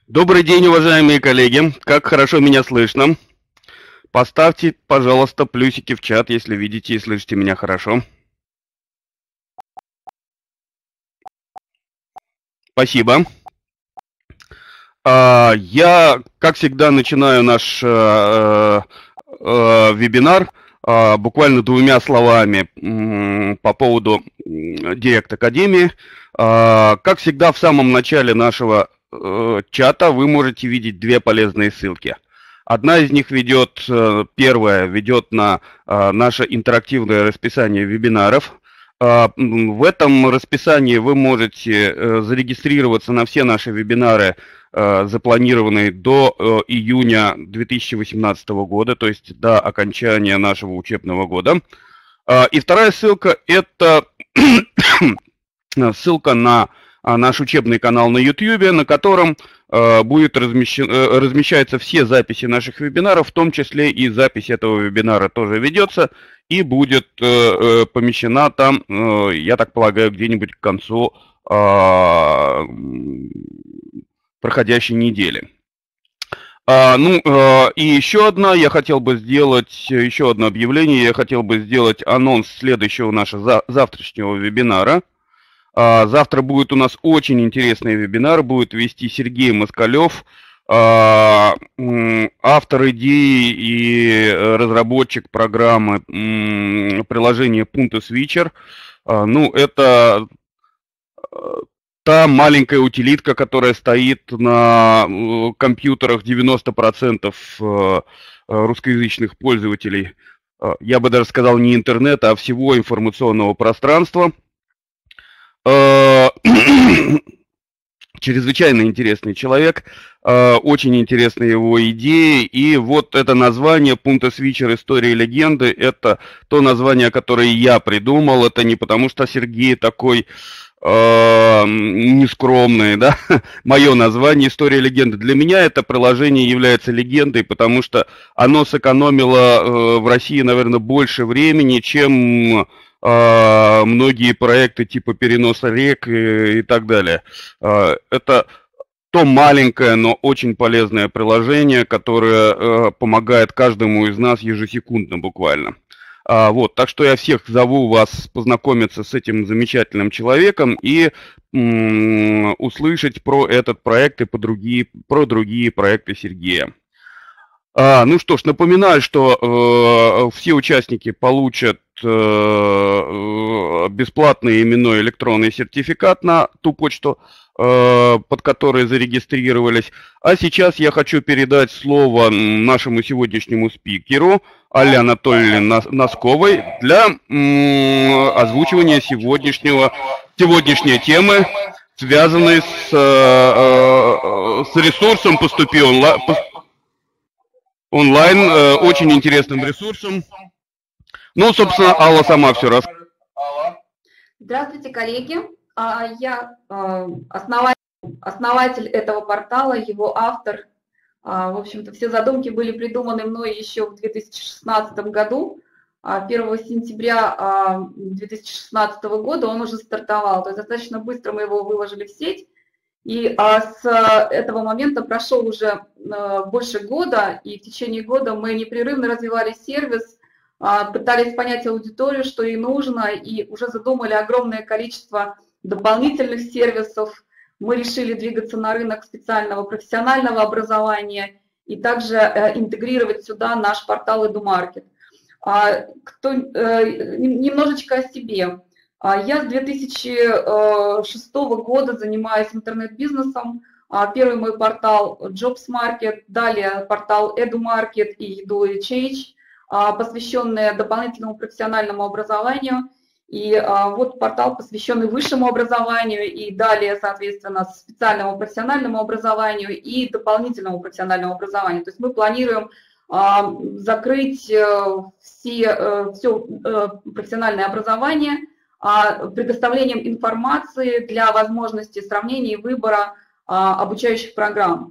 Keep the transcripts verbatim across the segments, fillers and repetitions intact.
Добрый день, уважаемые коллеги. Как хорошо меня слышно. Поставьте, пожалуйста, плюсики в чат, если видите и слышите меня хорошо. Спасибо. Я, как всегда, начинаю наш э, э, вебинар э, буквально двумя словами э, по поводу Директ Академии. Э, как всегда, в самом начале нашего э, чата вы можете видеть две полезные ссылки. Одна из них ведет, э, первая ведет на э, наше интерактивное расписание вебинаров. Э, в этом расписании вы можете э, зарегистрироваться на все наши вебинары, запланированный до июня две тысячи восемнадцатого года, то есть до окончания нашего учебного года. И вторая ссылка – это ссылка на наш учебный канал на YouTube, на котором будет размещен, размещаются все записи наших вебинаров, в том числе и запись этого вебинара тоже ведется и будет помещена там, я так полагаю, где-нибудь к концу проходящей недели. А, ну, а, и еще одна, я хотел бы сделать, еще одно объявление, я хотел бы сделать анонс следующего нашего за, завтрашнего вебинара. А, завтра будет у нас очень интересный вебинар, будет вести Сергей Москалев, а, автор идеи и разработчик программы приложения Punto Switcher. А, ну, это та маленькая утилитка, которая стоит на компьютерах девяноста процентов русскоязычных пользователей, я бы даже сказал не интернета, а всего информационного пространства. Чрезвычайно интересный человек, очень интересны его идеи, и вот это название Punto Switcher «История и легенды» — это то название, которое я придумал, это не потому что Сергей такой нескромные, да, мое название «История легенды». Для меня это приложение является легендой, потому что оно сэкономило в России, наверное, больше времени, чем многие проекты типа переноса рек и, и так далее. Это то маленькое, но очень полезное приложение, которое помогает каждому из нас ежесекундно буквально. А, вот, так что я всех зову вас познакомиться с этим замечательным человеком и м, услышать про этот проект и по другие, про другие проекты Сергея. А, ну что ж, напоминаю, что э, все участники получат э, бесплатный именной электронный сертификат на ту почту, э, под которой зарегистрировались. А сейчас я хочу передать слово нашему сегодняшнему спикеру Алле Анатольевне Носковой для м, озвучивания сегодняшнего, сегодняшней темы, связанной с, э, с ресурсом «Поступи онлайн», онлайн, э, очень интересным ресурсом. Ну, собственно, Алла сама все расскажет. Здравствуйте, коллеги. Я основатель, основатель этого портала, его автор. В общем-то, все задумки были придуманы мной еще в две тысячи шестнадцатом году. первого сентября две тысячи шестнадцатого года он уже стартовал. То есть достаточно быстро мы его выложили в сеть. И а, с этого момента прошел уже а, больше года, и в течение года мы непрерывно развивали сервис, а, пытались понять аудиторию, что ей нужно, и уже задумали огромное количество дополнительных сервисов. Мы решили двигаться на рынок специального профессионального образования и также а, интегрировать сюда наш портал EduMarket. А, кто, а, немножечко о себе. Я с две тысячи шестого года занимаюсь интернет-бизнесом. Первый мой портал JobsMarket, далее портал EduMarket и EduHH, посвященные дополнительному профессиональному образованию. И вот портал, посвященный высшему образованию, и далее, соответственно, специальному профессиональному образованию и дополнительному профессиональному образованию. То есть мы планируем закрыть все, все профессиональное образование предоставлением информации для возможности сравнения и выбора обучающих программ.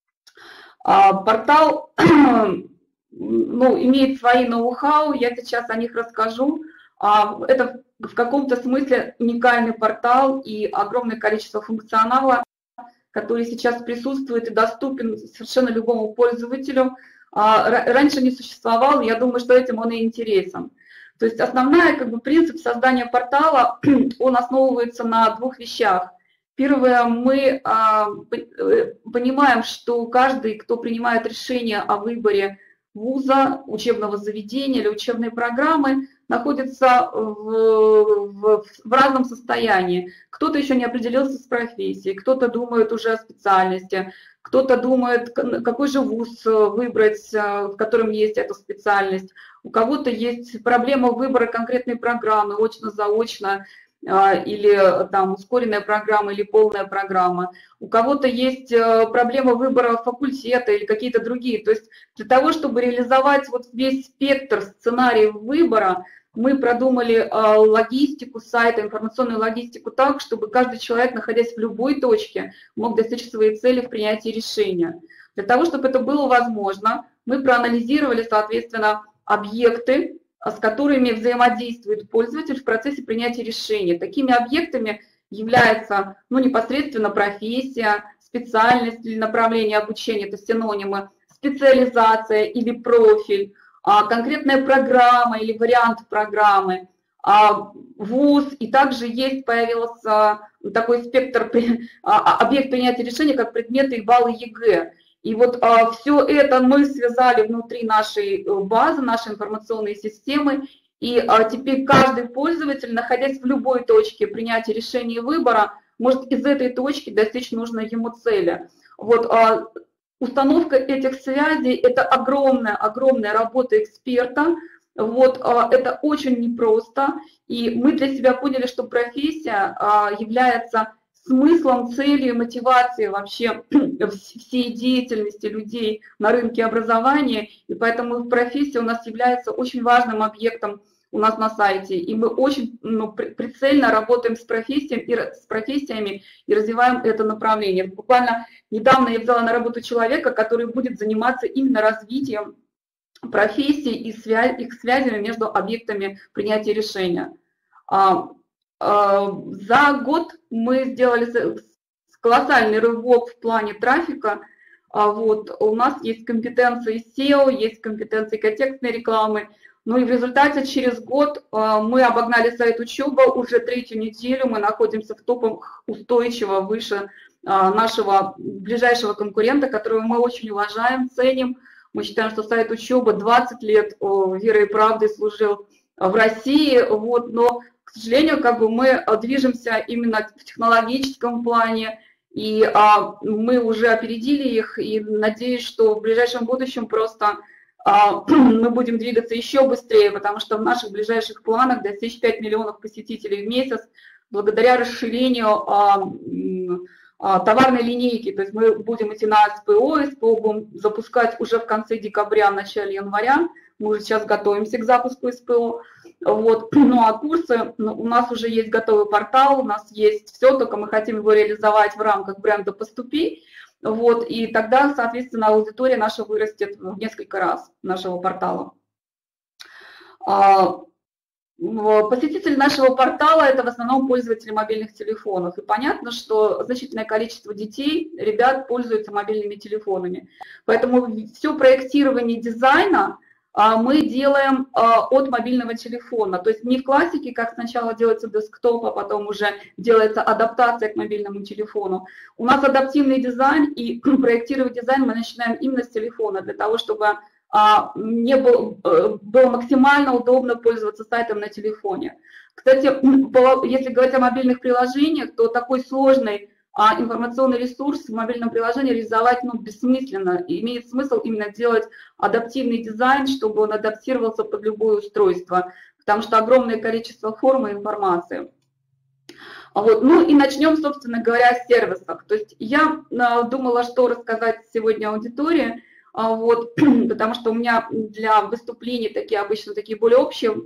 Портал ну, имеет свои ноу-хау, я сейчас о них расскажу. Это в каком-то смысле уникальный портал и огромное количество функционала, который сейчас присутствует и доступен совершенно любому пользователю, раньше не существовал, я думаю, что этим он и интересен. То есть основной как бы, принцип создания портала, он основывается на двух вещах. Первое, мы а, понимаем, что каждый, кто принимает решение о выборе вуза, учебного заведения или учебной программы, находится в, в, в разном состоянии. Кто-то еще не определился с профессией, кто-то думает уже о специальности, кто-то думает, какой же вуз выбрать, в котором есть эта специальность. У кого-то есть проблема выбора конкретной программы, очно-заочно, или там ускоренная программа, или полная программа. У кого-то есть проблема выбора факультета или какие-то другие. То есть для того, чтобы реализовать вот весь спектр сценариев выбора, мы продумали логистику сайта, информационную логистику так, чтобы каждый человек, находясь в любой точке, мог достичь своей цели в принятии решения. Для того, чтобы это было возможно, мы проанализировали, соответственно, объекты, с которыми взаимодействует пользователь в процессе принятия решения. Такими объектами является ну, непосредственно профессия, специальность или направление обучения, это синонимы, специализация или профиль, конкретная программа или вариант программы, вуз, и также есть появился такой спектр объект принятия решения, как предметы и баллы ЕГЭ. И вот а, все это мы связали внутри нашей базы, нашей информационной системы, и а, теперь каждый пользователь, находясь в любой точке принятия решения и выбора, может из этой точки достичь нужной ему цели. Вот, а, установка этих связей – это огромная, огромная работа эксперта, вот, а, это очень непросто, и мы для себя поняли, что профессия а, является смыслом, целью, мотивацией вообще всей деятельности людей на рынке образования, и поэтому профессия у нас является очень важным объектом у нас на сайте, и мы очень ну, прицельно работаем с профессиями, и, с профессиями и развиваем это направление. Буквально недавно я взяла на работу человека, который будет заниматься именно развитием профессий и связь, их связями между объектами принятия решения. За год мы сделали колоссальный рывок в плане трафика. Вот, у нас есть компетенции сео, есть компетенции контекстной рекламы. Ну и в результате через год мы обогнали сайт учеба. Уже третью неделю мы находимся в топах устойчиво выше нашего ближайшего конкурента, которого мы очень уважаем, ценим. Мы считаем, что сайт учеба двадцать лет верой и правдой служил в России. Вот, но к сожалению, как бы мы движемся именно в технологическом плане, и а, мы уже опередили их, и надеюсь, что в ближайшем будущем просто а, мы будем двигаться еще быстрее, потому что в наших ближайших планах достичь пяти миллионов посетителей в месяц благодаря расширению а, а, товарной линейки. То есть мы будем идти на СПО, СПО будем запускать уже в конце декабря, в начале января. Мы уже сейчас готовимся к запуску СПО. Вот. Ну а курсы, ну, у нас уже есть готовый портал, у нас есть все, только мы хотим его реализовать в рамках бренда «Поступи». Вот. И тогда, соответственно, аудитория наша вырастет в несколько раз нашего портала. Посетители нашего портала – это в основном пользователи мобильных телефонов. И понятно, что значительное количество детей, ребят пользуются мобильными телефонами. Поэтому все проектирование дизайна мы делаем от мобильного телефона. То есть не в классике, как сначала делается десктоп, а потом уже делается адаптация к мобильному телефону. У нас адаптивный дизайн, и проектировать дизайн мы начинаем именно с телефона, для того, чтобы не было, было максимально удобно пользоваться сайтом на телефоне. Кстати, если говорить о мобильных приложениях, то такой сложный информационный ресурс в мобильном приложении реализовать ну, бессмысленно. И имеет смысл именно делать адаптивный дизайн, чтобы он адаптировался под любое устройство, потому что огромное количество форм и информации. Вот. Ну и начнем, собственно говоря, с сервисов. То есть я думала, что рассказать сегодня аудитории, вот, потому что у меня для выступлений такие обычно такие более общие,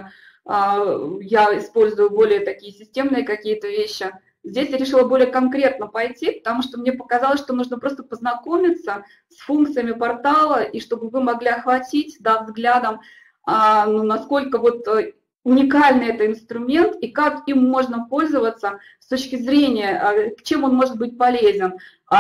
я использую более такие системные какие-то вещи. Здесь я решила более конкретно пойти, потому что мне показалось, что нужно просто познакомиться с функциями портала, и чтобы вы могли охватить да, взглядом, ну, насколько вот уникальный это инструмент и как им можно пользоваться с точки зрения, чем он может быть полезен.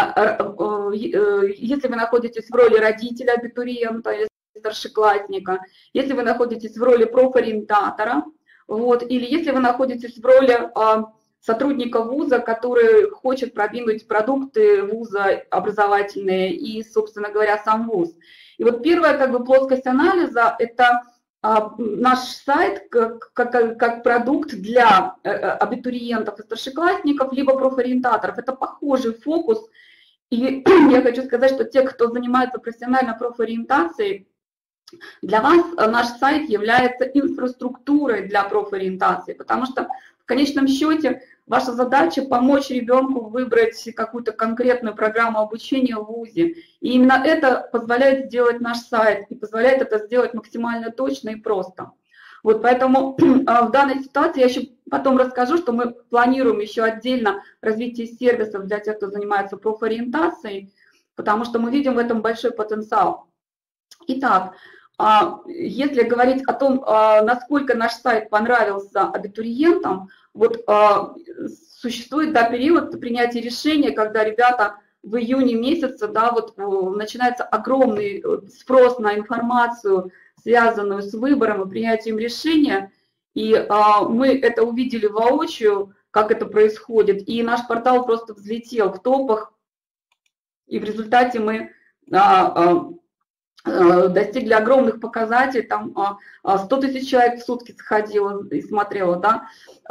Если вы находитесь в роли родителя, абитуриента или старшеклассника, если вы находитесь в роли профориентатора, вот, или если вы находитесь в роли сотрудника вуза, который хочет продвинуть продукты вуза образовательные и, собственно говоря, сам вуз. И вот первая как бы плоскость анализа – это наш сайт как, как, как продукт для абитуриентов и старшеклассников, либо профориентаторов. Это похожий фокус. И я хочу сказать, что те, кто занимается профессионально профориентацией, для вас наш сайт является инфраструктурой для профориентации, потому что в конечном счете ваша задача помочь ребенку выбрать какую-то конкретную программу обучения в вузе. И именно это позволяет сделать наш сайт и позволяет это сделать максимально точно и просто. Вот поэтому в данной ситуации я еще потом расскажу, что мы планируем еще отдельно развитие сервисов для тех, кто занимается профориентацией, потому что мы видим в этом большой потенциал. Итак, если говорить о том, насколько наш сайт понравился абитуриентам, вот существует, да, период принятия решения, когда ребята в июне месяце, да, вот начинается огромный спрос на информацию, связанную с выбором и принятием решения, и мы это увидели воочию, как это происходит, и наш портал просто взлетел в топах, и в результате мы достигли огромных показателей, там сто тысяч человек в сутки сходило и смотрело, да,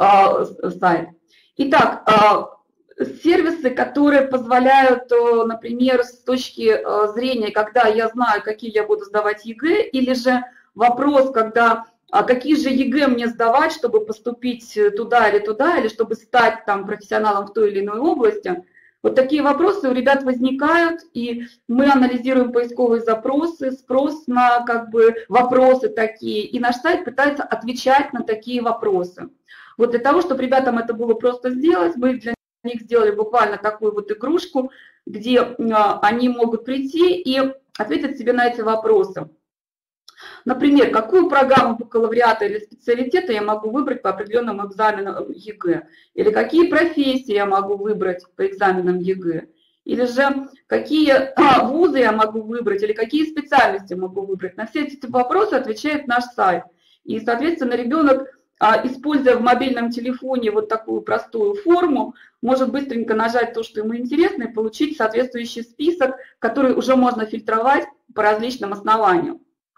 сайт. Итак, сервисы, которые позволяют, например, с точки зрения, когда я знаю, какие я буду сдавать ЕГЭ, или же вопрос, когда какие же ЕГЭ мне сдавать, чтобы поступить туда или туда, или чтобы стать там профессионалом в той или иной области. Вот такие вопросы у ребят возникают, и мы анализируем поисковые запросы, спрос на как бы вопросы такие, и наш сайт пытается отвечать на такие вопросы. Вот для того, чтобы ребятам это было просто сделать, мы для них сделали буквально такую вот игрушку, где они могут прийти и ответить себе на эти вопросы. Например, какую программу бакалавриата или специалитета я могу выбрать по определенным экзаменам ЕГЭ? Или какие профессии я могу выбрать по экзаменам ЕГЭ? Или же какие вузы я могу выбрать, или какие специальности могу выбрать? На все эти вопросы отвечает наш сайт. И, соответственно, ребенок, используя в мобильном телефоне вот такую простую форму, может быстренько нажать то, что ему интересно, и получить соответствующий список, который уже можно фильтровать по различным основаниям.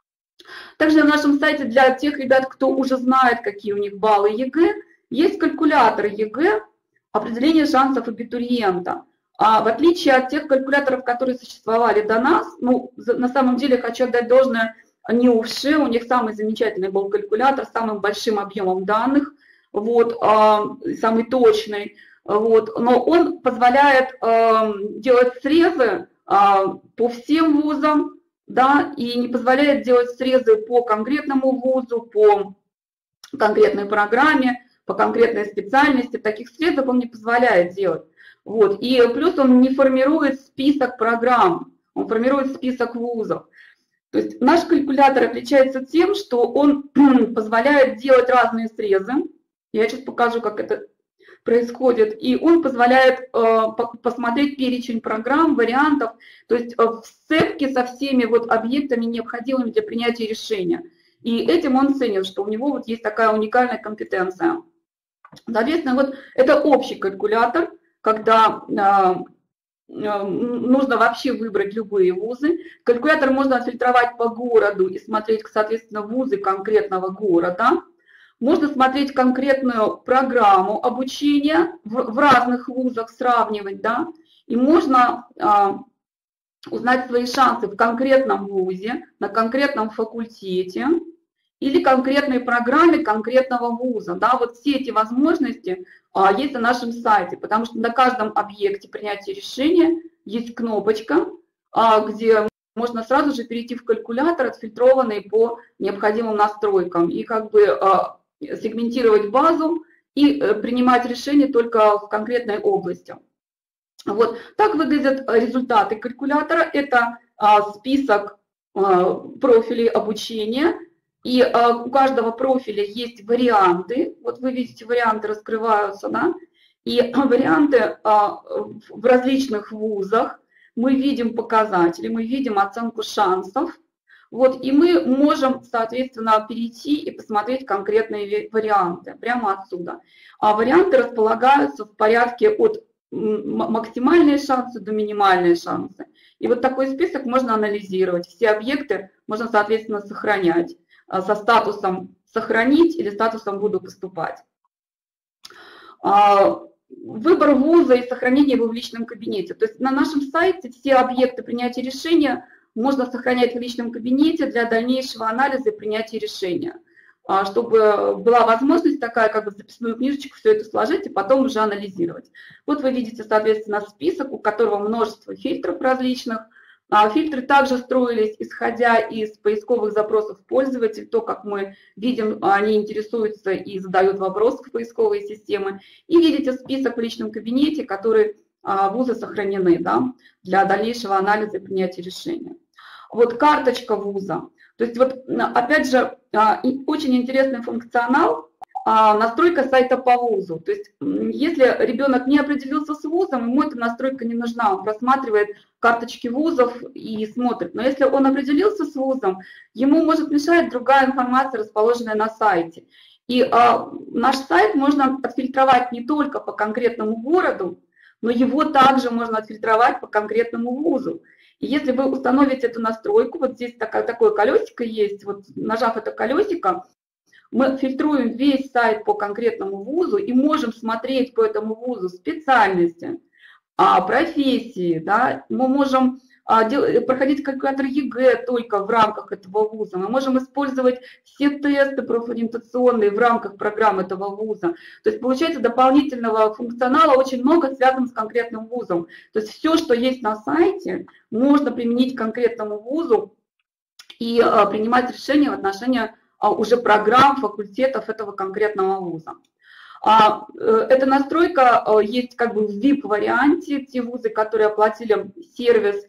Также на нашем сайте для тех ребят, кто уже знает, какие у них баллы ЕГЭ, есть калькулятор ЕГЭ, определение шансов абитуриента. А в отличие от тех калькуляторов, которые существовали до нас, ну, на самом деле хочу отдать должное НИУФШИ, у них самый замечательный был калькулятор с самым большим объемом данных, вот, самый точный, вот, но он позволяет делать срезы по всем вузам, да, и не позволяет делать срезы по конкретному вузу, по конкретной программе, по конкретной специальности. Таких срезов он не позволяет делать. Вот. И плюс он не формирует список программ, он формирует список вузов. То есть наш калькулятор отличается тем, что он позволяет делать разные срезы. Я сейчас покажу, как это происходит, и он позволяет э, посмотреть перечень программ, вариантов, то есть э, в сцепке со всеми вот объектами, необходимыми для принятия решения. И этим он ценит, что у него вот есть такая уникальная компетенция. Соответственно, вот это общий калькулятор, когда э, э, нужно вообще выбрать любые вузы. Калькулятор можно отфильтровать по городу и смотреть, соответственно, вузы конкретного города. Можно смотреть конкретную программу обучения в, в разных вузах, сравнивать, да, и можно а, узнать свои шансы в конкретном вузе, на конкретном факультете или конкретной программе конкретного вуза, да, вот все эти возможности а, есть на нашем сайте, потому что на каждом объекте принятия решения есть кнопочка, а, где можно сразу же перейти в калькулятор, отфильтрованный по необходимым настройкам, и как бы а, сегментировать базу и принимать решения только в конкретной области. Вот так выглядят результаты калькулятора. Это список профилей обучения, И а, у каждого профиля есть варианты. Вот вы видите, варианты раскрываются, да? И варианты а, в различных вузах. Мы видим показатели, мы видим оценку шансов. Вот, и мы можем, соответственно, перейти и посмотреть конкретные варианты прямо отсюда. А варианты располагаются в порядке от максимальные шансы до минимальные шансы. И вот такой список можно анализировать. Все объекты можно, соответственно, сохранять со статусом «сохранить» или статусом «буду поступать». Выбор вуза и сохранение его в личном кабинете. То есть на нашем сайте все объекты принятия решения можно сохранять в личном кабинете для дальнейшего анализа и принятия решения, чтобы была возможность такая, как бы в записную книжечку все это сложить и потом уже анализировать. Вот вы видите, соответственно, список, у которого множество фильтров различных. Фильтры также строились, исходя из поисковых запросов пользователей, то, как мы видим, они интересуются и задают вопросы в поисковые системы. И видите список в личном кабинете, который вузы сохранены, да, для дальнейшего анализа и принятия решения. Вот карточка вуза. То есть вот опять же очень интересный функционал, настройка сайта по вузу. То есть если ребенок не определился с вузом, ему эта настройка не нужна, он просматривает карточки вузов и смотрит. Но если он определился с вузом, ему может мешать другая информация, расположенная на сайте. И а, наш сайт можно отфильтровать не только по конкретному городу, но его также можно отфильтровать по конкретному вузу. И если вы установите эту настройку, вот здесь такое, такое колесико есть, вот нажав это колесико, мы фильтруем весь сайт по конкретному вузу и можем смотреть по этому вузу специальности, профессии, да, мы можем проходить калькулятор ЕГЭ только в рамках этого вуза, мы можем использовать все тесты профориентационные в рамках программ этого вуза. То есть получается дополнительного функционала очень много связано с конкретным вузом. То есть все, что есть на сайте, можно применить к конкретному вузу и принимать решения в отношении уже программ, факультетов этого конкретного вуза. Эта настройка есть как бы в ви ай пи-варианте, те вузы, которые оплатили сервис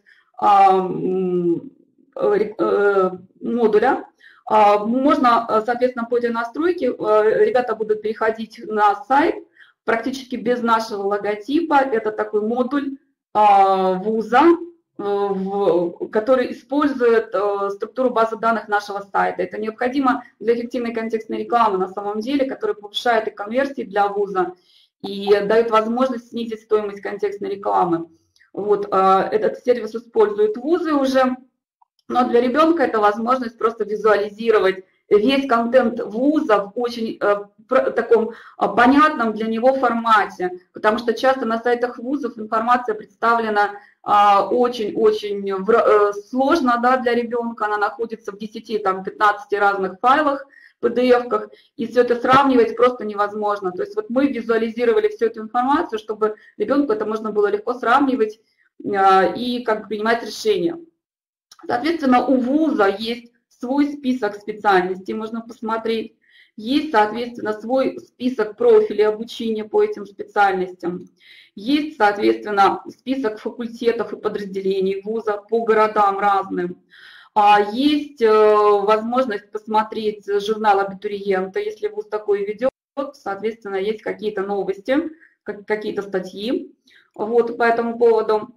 модуля. Можно, соответственно, по этой настройке ребята будут переходить на сайт практически без нашего логотипа. Это такой модуль вуза, который использует структуру базы данных нашего сайта. Это необходимо для эффективной контекстной рекламы на самом деле, которая повышает и конверсии для вуза и дает возможность снизить стоимость контекстной рекламы. Вот, этот сервис используют вузы уже, но для ребенка это возможность просто визуализировать весь контент вуза в очень таком понятном для него формате, потому что часто на сайтах вузов информация представлена очень-очень сложно, да, для ребенка, она находится в десяти-пятнадцати разных файлах, пи ди эф-ках, и все это сравнивать просто невозможно. То есть вот мы визуализировали всю эту информацию, чтобы ребенку это можно было легко сравнивать и как бы принимать решения. Соответственно, у вуза есть свой список специальностей, можно посмотреть, есть, соответственно, свой список профилей обучения по этим специальностям. Есть, соответственно, список факультетов и подразделений вуза по городам разным. Есть возможность посмотреть журнал абитуриента, если вуз такой ведет, соответственно, есть какие-то новости, какие-то статьи. Вот по этому поводу.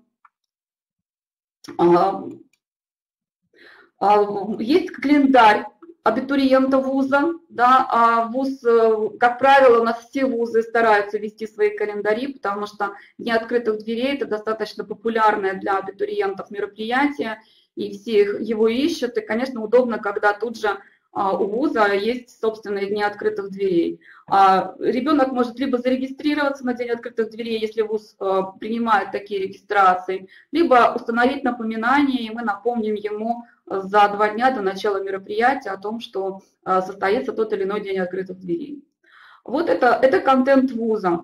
Есть календарь абитуриента вуза, да, а вуз, как правило, у нас все вузы стараются вести свои календари, потому что Дни открытых дверей – это достаточно популярное для абитуриентов мероприятие, и все их, его ищут, и, конечно, удобно, когда тут же а, у вуза есть собственные Дни открытых дверей. А, ребенок может либо зарегистрироваться на День открытых дверей, если вуз а, принимает такие регистрации, либо установить напоминание, и мы напомним ему за два дня до начала мероприятия о том, что состоится тот или иной день открытых дверей. Вот это, это контент вуза.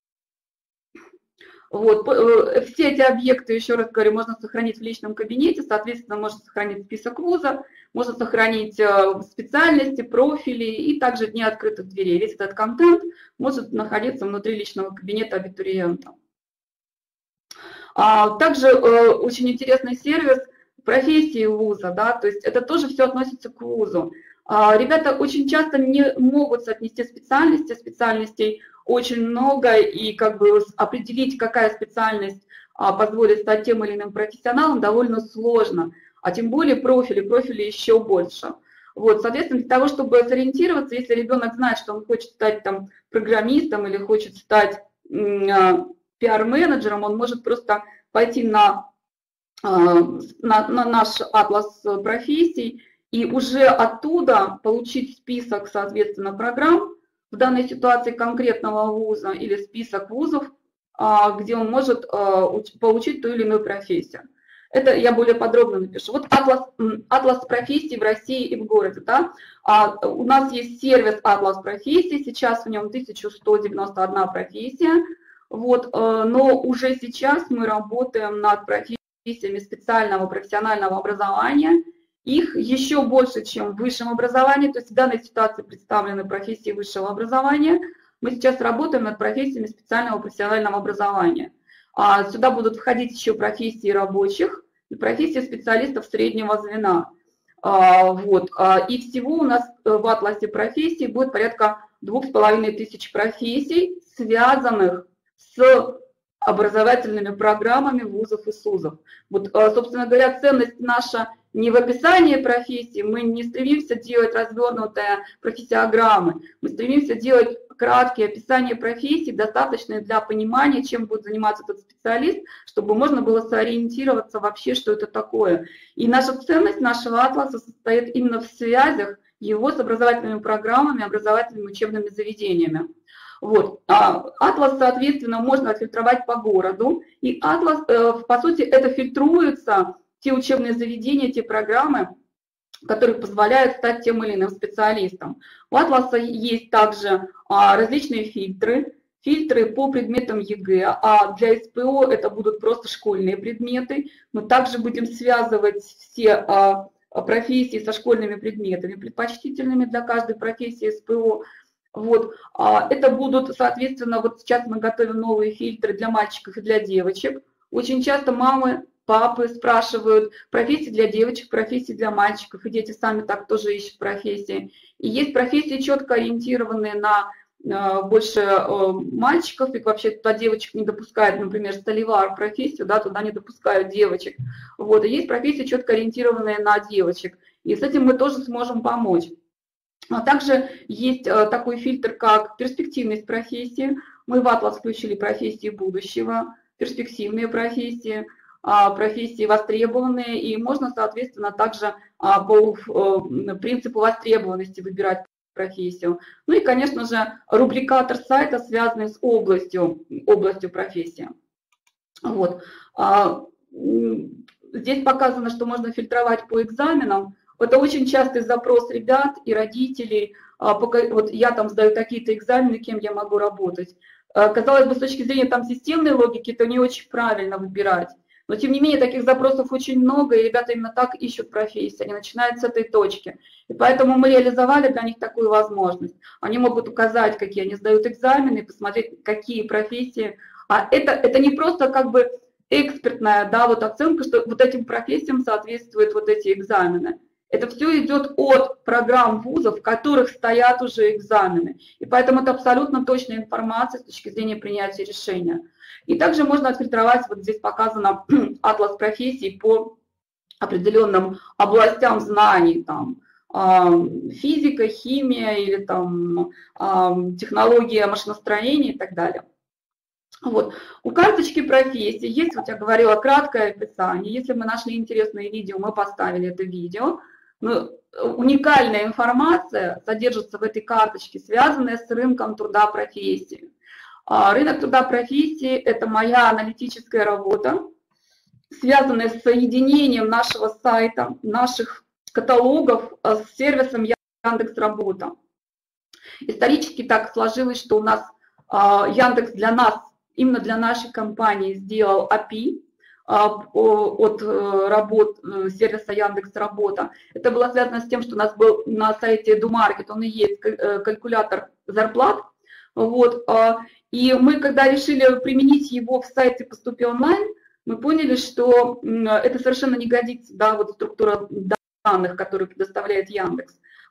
Вот. Все эти объекты, еще раз говорю, можно сохранить в личном кабинете, соответственно, можно сохранить список вуза, можно сохранить специальности, профили и также дни открытых дверей. Весь этот контент может находиться внутри личного кабинета абитуриента. Также очень интересный сервис профессии вуза, да, то есть это тоже все относится к вузу. Ребята очень часто не могут соотнести специальности, специальностей очень много, и как бы определить, какая специальность позволит стать тем или иным профессионалом, довольно сложно, а тем более профили, профили еще больше. Вот, соответственно, для того, чтобы сориентироваться, если ребенок знает, что он хочет стать там программистом или хочет стать пиар-менеджером, он может просто пойти на, на, на наш атлас профессий и уже оттуда получить список, соответственно, программ в данной ситуации конкретного вуза или список вузов, где он может получить ту или иную профессию. Это я более подробно напишу. Вот атлас, атлас профессий в России и в городе. Да? А у нас есть сервис атлас профессий, сейчас в нем тысяча сто девяносто одна профессия. Вот, но уже сейчас мы работаем над профессиями специального профессионального образования. Их еще больше, чем в высшем образовании. То есть в данной ситуации представлены профессии высшего образования. Мы сейчас работаем над профессиями специального профессионального образования. Сюда будут входить еще профессии рабочих и профессии специалистов среднего звена. Вот. И всего у нас в атласе профессий будет порядка двух с половиной тысяч профессий, связанных с образовательными программами вузов и СУЗов. Вот, собственно говоря, ценность наша не в описании профессии, мы не стремимся делать развернутые профессиограммы, мы стремимся делать краткие описания профессий, достаточные для понимания, чем будет заниматься этот специалист, чтобы можно было сориентироваться вообще, что это такое. И наша ценность нашего атласа состоит именно в связях его с образовательными программами, образовательными учебными заведениями. Вот. Атлас, соответственно, можно отфильтровать по городу, и атлас, по сути, это фильтруется те учебные заведения, те программы, которые позволяют стать тем или иным специалистом. У атласа есть также различные фильтры, фильтры по предметам ЕГЭ, а для СПО это будут просто школьные предметы. Мы также будем связывать все профессии со школьными предметами, предпочтительными для каждой профессии СПО. Вот. Это будут, соответственно, вот сейчас мы готовим новые фильтры для мальчиков и для девочек. Очень часто мамы, папы спрашивают профессии для девочек, профессии для мальчиков, и дети сами так тоже ищут профессии. И есть профессии, четко ориентированные на больше мальчиков, и вообще туда девочек не допускают, например, столевар профессию, да, туда не допускают девочек. Вот. И есть профессии, четко ориентированные на девочек, и с этим мы тоже сможем помочь. А также есть такой фильтр, как перспективность профессии. Мы в атлас включили профессии будущего, перспективные профессии, профессии востребованные, и можно, соответственно, также по принципу востребованности выбирать профессию. Ну и, конечно же, рубрикатор сайта, связанный с областью, областью профессии. Вот. Здесь показано, что можно фильтровать по экзаменам. Это очень частый запрос ребят и родителей. Вот я там сдаю такие-то экзамены, кем я могу работать. Казалось бы, с точки зрения там системной логики, это не очень правильно выбирать. Но, тем не менее, таких запросов очень много, и ребята именно так ищут профессии, они начинают с этой точки. И поэтому мы реализовали для них такую возможность. Они могут указать, какие они сдают экзамены, посмотреть, какие профессии. А это, это не просто как бы экспертная, да, вот оценка, что вот этим профессиям соответствуют вот эти экзамены. Это все идет от программ вузов, в которых стоят уже экзамены. И поэтому это абсолютно точная информация с точки зрения принятия решения. И также можно отфильтровать, вот здесь показано атлас профессий по определенным областям знаний, там, физика, химия или там, технология машиностроения и так далее. Вот. У карточки профессии есть, вот я говорила, краткое описание. Если мы нашли интересное видео, мы поставили это видео. Но уникальная информация содержится в этой карточке, связанная с рынком труда профессии. Рынок труда профессии – это моя аналитическая работа, связанная с соединением нашего сайта, наших каталогов с сервисом Яндекс.Работа. Исторически так сложилось, что у нас Яндекс для нас, именно для нашей компании сделал эй пи ай от работ сервиса Яндекс.Работа. Это было связано с тем, что у нас был на сайте DoMarket, он и есть калькулятор зарплат. Вот. И мы, когда решили применить его в сайте «Поступи онлайн», мы поняли, что это совершенно не годится, да, вот структура данных, которую предоставляет Яндекс.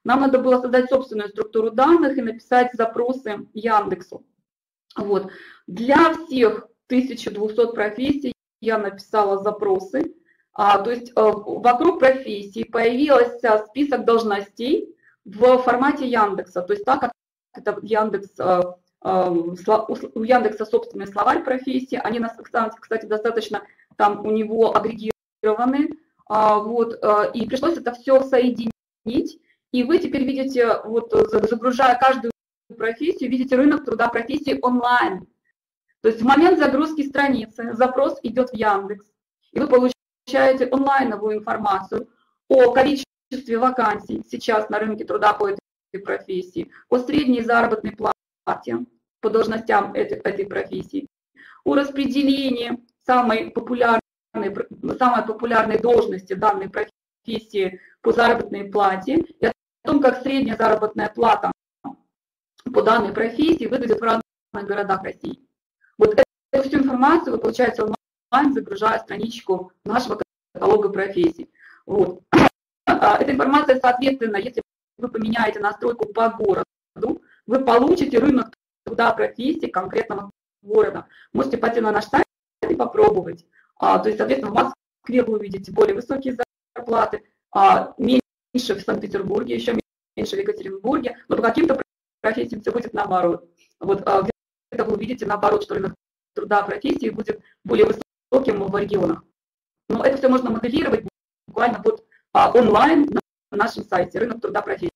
нам надо было создать собственную структуру данных и написать запросы Яндексу. Вот. Для всех тысячи двухсот профессий я написала запросы. А, то есть а, вокруг профессии появился список должностей в формате Яндекса. То есть так как это Яндекс, а, а, у Яндекса собственный словарь профессий, они, кстати, достаточно там у него агрегированы. А, вот, а, и пришлось это все соединить. И вы теперь видите, вот, загружая каждую профессию, видите рынок труда профессий онлайн. То есть в момент загрузки страницы запрос идет в Яндекс, и вы получаете онлайновую информацию о количестве вакансий сейчас на рынке труда по этой профессии, о средней заработной плате по должностям этой, этой профессии, о распределении самой популярной, самой популярной должности данной профессии по заработной плате, и о том, как средняя заработная плата по данной профессии выглядит в разных городах России. Вот эту всю информацию вы получаете онлайн, загружая страничку нашего каталога профессий. Вот. Эта информация, соответственно, если вы поменяете настройку по городу, вы получите рынок труда профессий конкретного города. Можете пойти на наш сайт и попробовать. То есть, соответственно, в Москве вы увидите более высокие зарплаты, меньше в Санкт-Петербурге, еще меньше в Екатеринбурге, но по каким-то профессиям все будет наоборот. Вот где-то вы увидите наоборот, что рынок труда профессии будет более высоким в регионах. Но это все можно моделировать буквально вот онлайн на нашем сайте рынок труда профессии.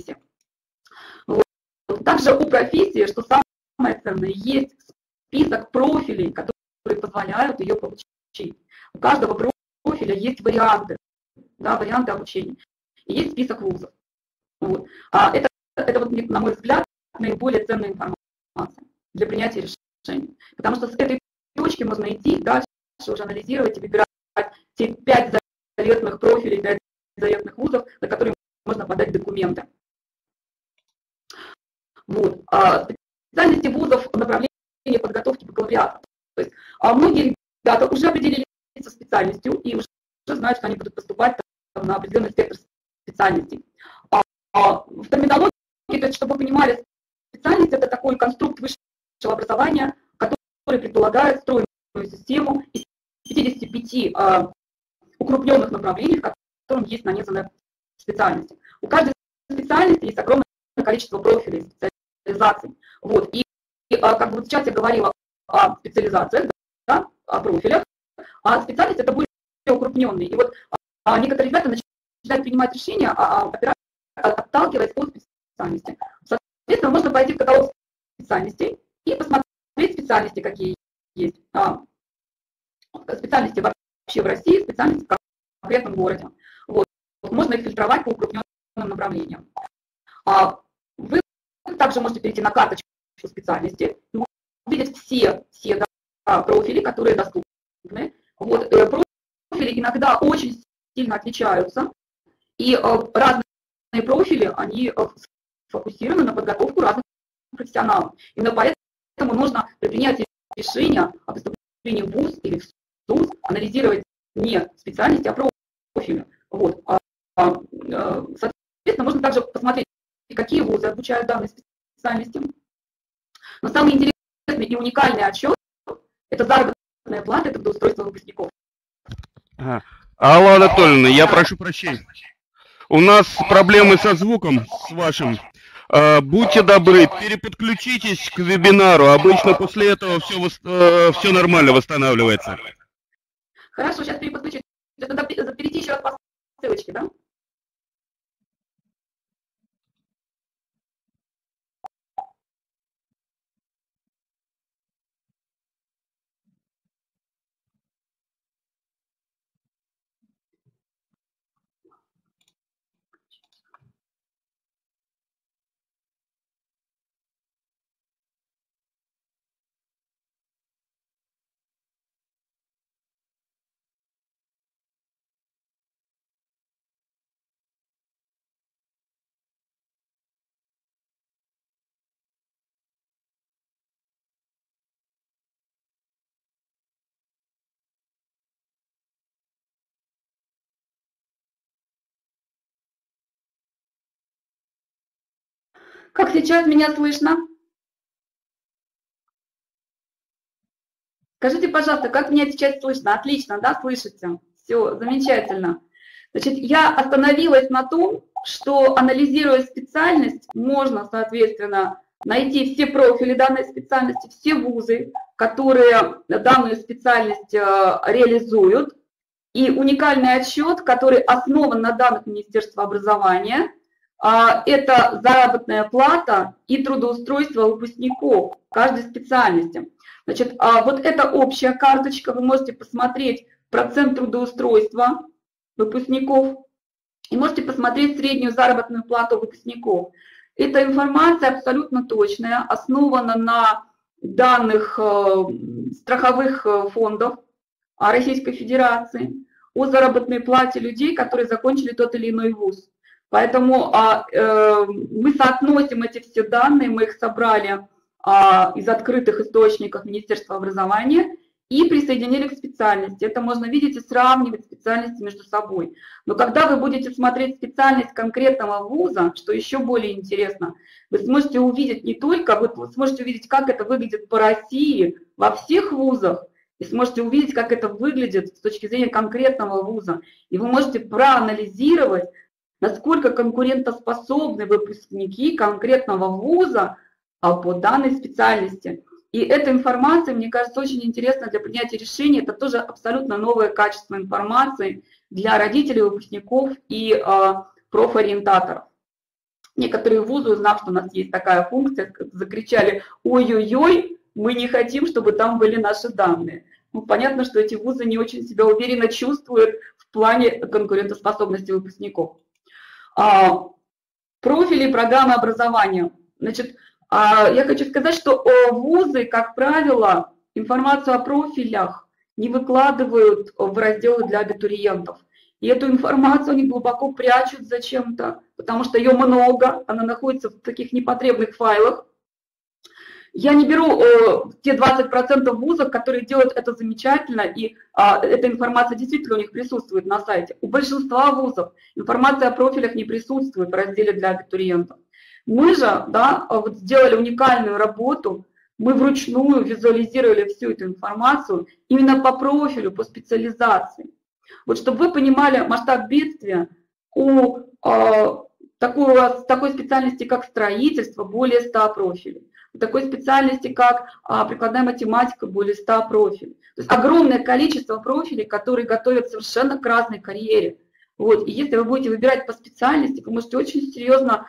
Вот. Также у профессии, что самое ценное, есть список профилей, которые позволяют ее получить. У каждого профиля есть варианты, да, варианты обучения. И есть список вузов. Вот. А это, это вот, на мой взгляд, наиболее ценная информация для принятия решений. Потому что с этой точки можно идти дальше, уже анализировать и выбирать те пять заветных профилей, пять заветных вузов, на которые можно подать документы. Вот. А специальности вузов, направления подготовки бакалавриата. То есть, а многие ребята уже определились со специальностью и уже знают, что они будут поступать там, на определенный спектр специальностей. А, а в терминологии, то есть, чтобы вы понимали, специальность – это такой конструкт высшего образования, который предполагает стройную систему из пятидесяти пяти а, укрупненных направлений, в котором есть нанизаны специальности. У каждой специальности есть огромное количество профилей, специализаций. Вот. И, и а, как бы вот сейчас я говорила о специализациях, да, о профилях, а специальность это более укрупненный. И вот а, некоторые ребята начинают принимать решения, а, а, отталкиваясь от специальности. Соответственно, можно пойти в каталог специальностей и посмотреть специальности, какие есть. А, специальности вообще в России, специальности в конкретном городе. Вот. Можно их фильтровать по укрупненным направлениям. А вы также можете перейти на карточку специальности и увидеть все, все да, профили, которые доступны. Вот. Профили иногда очень сильно отличаются, и разные профили, они сфокусированы на подготовку разных профессионалов. Именно поэтому нужно при принятии решения о поступлении в вуз или в СУЗ анализировать не специальности, а профили. Вот. Соответственно, можно также посмотреть, какие вузы обучают данной специальности. Но самый интересный и уникальный отчет – это заработная плата, это трудоустройство выпускников. А, Алла Анатольевна, я прошу прощения. У нас проблемы со звуком, с вашим. А, будьте добры, переподключитесь к вебинару. Обычно после этого все, все нормально восстанавливается. Хорошо, сейчас переподключусь. Тогда перейти еще раз по ссылочке, да? Как сейчас меня слышно? Скажите, пожалуйста, как меня сейчас слышно? Отлично, да, слышите? Все, замечательно. Значит, я остановилась на том, что, анализируя специальность, можно, соответственно, найти все профили данной специальности, все вузы, которые данную специальность реализуют, и уникальный отчет, который основан на данных Министерства образования, это заработная плата и трудоустройство выпускников каждой специальности. Значит, вот эта общая карточка, вы можете посмотреть процент трудоустройства выпускников и можете посмотреть среднюю заработную плату выпускников. Эта информация абсолютно точная, основана на данных страховых фондов Российской Федерации о заработной плате людей, которые закончили тот или иной вуз. Поэтому мы соотносим эти все данные, мы их собрали из открытых источников Министерства образования и присоединили к специальности. Это можно видеть и сравнивать специальности между собой. Но когда вы будете смотреть специальность конкретного вуза, что еще более интересно, вы сможете увидеть не только, вы сможете увидеть, как это выглядит по России во всех вузах, и сможете увидеть, как это выглядит с точки зрения конкретного вуза. И вы можете проанализировать, насколько конкурентоспособны выпускники конкретного вуза по данной специальности. И эта информация, мне кажется, очень интересна для принятия решений. Это тоже абсолютно новое качество информации для родителей, выпускников и э, профориентаторов. Некоторые вузы, узнав, что у нас есть такая функция, закричали: ой-ой-ой, мы не хотим, чтобы там были наши данные. Ну, понятно, что эти вузы не очень себя уверенно чувствуют в плане конкурентоспособности выпускников. А, профили программы образования. Значит, я хочу сказать, что вузы, как правило, информацию о профилях не выкладывают в разделы для абитуриентов. И эту информацию они глубоко прячут зачем-то, потому что ее много, она находится в таких непотребных файлах. Я не беру э, те двадцать процентов вузов, которые делают это замечательно, и э, эта информация действительно у них присутствует на сайте. У большинства вузов информация о профилях не присутствует в разделе для абитуриентов. Мы же, да, вот сделали уникальную работу, мы вручную визуализировали всю эту информацию именно по профилю, по специализации. Вот чтобы вы понимали масштаб бедствия, у э, такой, такой специальности, как строительство, более ста профилей. У такой специальности, как э, прикладная математика, более ста профилей. То есть огромное количество профилей, которые готовят совершенно к разной карьере. Вот. И если вы будете выбирать по специальности, вы можете очень серьезно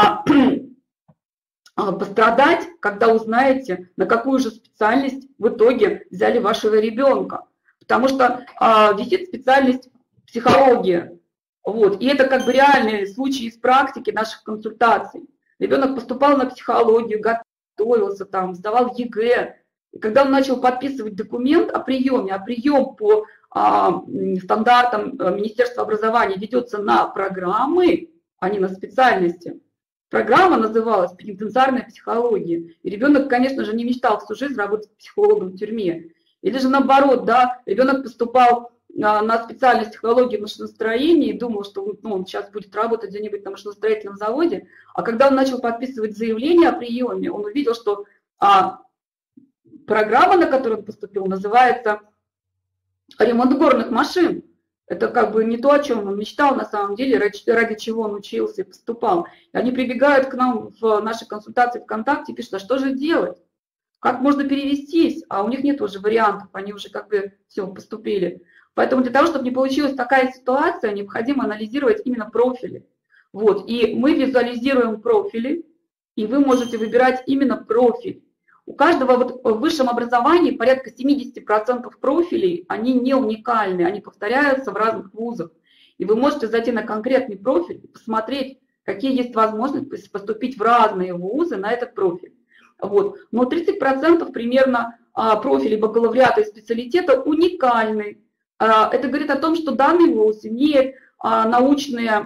пострадать, когда узнаете, на какую же специальность в итоге взяли вашего ребенка. Потому что а, висит специальность психология. Вот. И это как бы реальные случаи из практики наших консультаций. Ребенок поступал на психологию, готовился там, сдавал ЕГЭ. И когда он начал подписывать документ о приеме, а прием по а, стандартам Министерства образования ведется на программы, а не на специальности. Программа называлась «Пенитенциарная психология». И ребенок, конечно же, не мечтал всю жизнь работать психологом в тюрьме. Или же наоборот, да, ребенок поступал на, на специальность психологии машиностроения и думал, что ну, он сейчас будет работать где-нибудь на машиностроительном заводе. А когда он начал подписывать заявление о приеме, он увидел, что а, программа, на которую он поступил, называется «Ремонт горных машин». Это как бы не то, о чем он мечтал на самом деле, ради, ради чего он учился и поступал. И они прибегают к нам в наши консультации ВКонтакте и пишут: а что же делать? Как можно перевестись? А у них нет уже вариантов, они уже как бы все поступили. Поэтому для того, чтобы не получилась такая ситуация, необходимо анализировать именно профили. Вот. И мы визуализируем профили, и вы можете выбирать именно профиль. У каждого вот в высшем образовании порядка семьдесят процентов профилей, они не уникальны, они повторяются в разных вузах. И вы можете зайти на конкретный профиль и посмотреть, какие есть возможности поступить в разные вузы на этот профиль. Вот. Но тридцать процентов примерно профилей бакалавриата и специалитета уникальны. Это говорит о том, что данный вуз имеет научные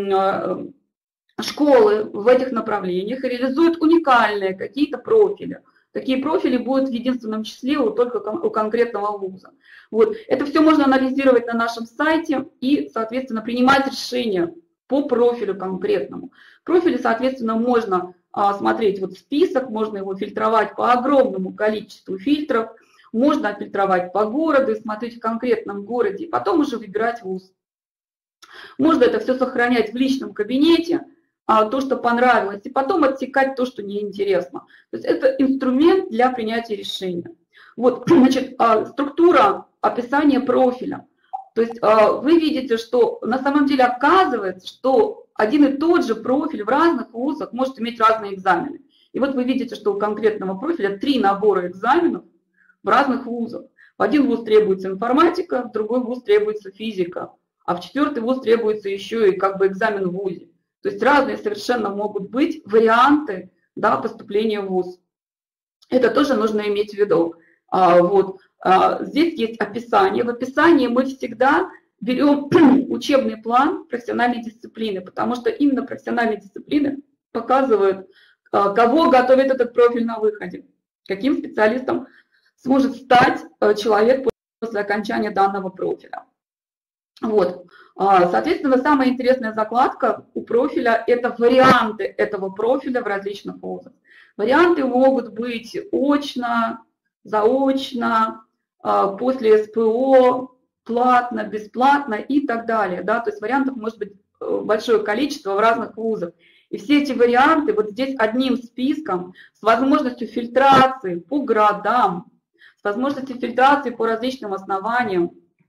школы в этих направлениях и реализует уникальные какие-то профили. Такие профили будут в единственном числе у, только у конкретного вуза. Вот. Это все можно анализировать на нашем сайте и, соответственно, принимать решения по профилю конкретному. Профили, соответственно, можно смотреть вот список, можно его фильтровать по огромному количеству фильтров, можно фильтровать по городу и смотреть в конкретном городе, и потом уже выбирать вуз. Можно это все сохранять в личном кабинете, то, что понравилось, и потом отсекать то, что неинтересно. То есть это инструмент для принятия решения. Вот, значит, структура описания профиля. То есть вы видите, что на самом деле оказывается, что один и тот же профиль в разных вузах может иметь разные экзамены. И вот вы видите, что у конкретного профиля три набора экзаменов в разных вузах. В один вуз требуется информатика, в другой вуз требуется физика, а в четвертый вуз требуется еще и как бы экзамен в вузе. То есть разные совершенно могут быть варианты, да, поступления в вуз. Это тоже нужно иметь в виду. А, вот, а, здесь есть описание. В описании мы всегда берем учебный план профессиональной дисциплины, потому что именно профессиональные дисциплины показывают, а, кого готовит этот профиль на выходе, каким специалистом сможет стать человек после окончания данного профиля. Вот. Соответственно, самая интересная закладка у профиля – это варианты этого профиля в различных вузах. Варианты могут быть очно, заочно, после эс пэ о, платно, бесплатно и так далее. Да? То есть вариантов может быть большое количество в разных вузах. И все эти варианты вот здесь одним списком с возможностью фильтрации по городам, с возможностью фильтрации по различным основаниям,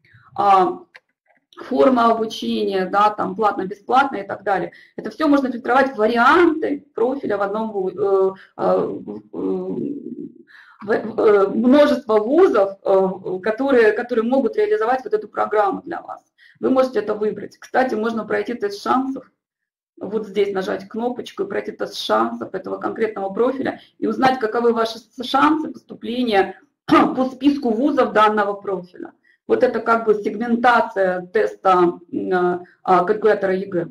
форма обучения, да, там платно, бесплатно и так далее. Это все можно фильтровать в варианты профиля в одном э, э, э, множество вузов, э, которые, которые могут реализовать вот эту программу для вас. Вы можете это выбрать. Кстати, можно пройти тест шансов. Вот здесь нажать кнопочку и пройти тест шансов этого конкретного профиля и узнать, каковы ваши шансы поступления по списку вузов данного профиля. Вот это как бы сегментация теста калькулятора ЕГЭ.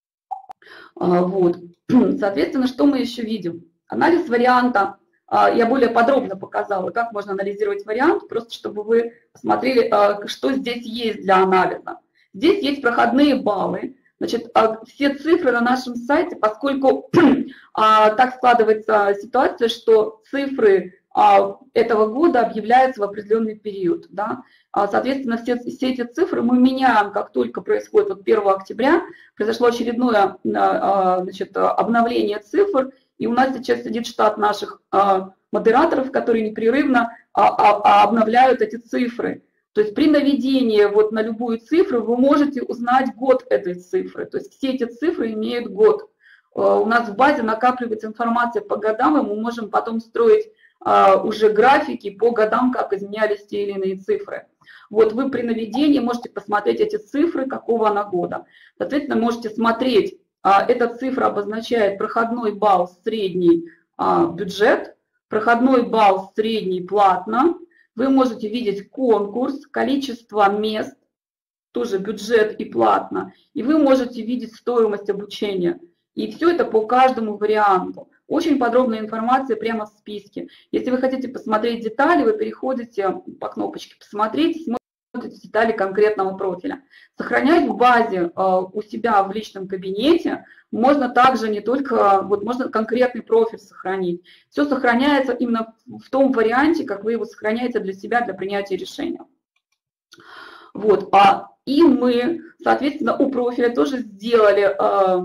Вот. Соответственно, что мы еще видим? Анализ варианта. Я более подробно показала, как можно анализировать вариант, просто чтобы вы посмотрели, что здесь есть для анализа. Здесь есть проходные баллы. Значит, все цифры на нашем сайте, поскольку так складывается ситуация, что цифры этого года объявляются в определенный период. Да? Соответственно, все, все эти цифры мы меняем, как только происходит вот первого октября, произошло очередное значит, обновление цифр, и у нас сейчас сидит штат наших модераторов, которые непрерывно обновляют эти цифры. То есть при наведении вот на любую цифру вы можете узнать год этой цифры. То есть все эти цифры имеют год. У нас в базе накапливается информация по годам, и мы можем потом строить уже графики по годам, как изменялись те или иные цифры. Вот вы при наведении можете посмотреть эти цифры, какого она года. Соответственно, можете смотреть, эта цифра обозначает проходной балл средний бюджет, проходной балл средний платно. Вы можете видеть конкурс, количество мест, тоже бюджет и платно. И вы можете видеть стоимость обучения. И все это по каждому варианту. Очень подробная информация прямо в списке. Если вы хотите посмотреть детали, вы переходите по кнопочке «Посмотреть», смотрите детали конкретного профиля. Сохранять в базе у себя в личном кабинете можно также не только, вот можно конкретный профиль сохранить. Все сохраняется именно в том варианте, как вы его сохраняете для себя, для принятия решения. Вот. И мы, соответственно, у профиля тоже сделали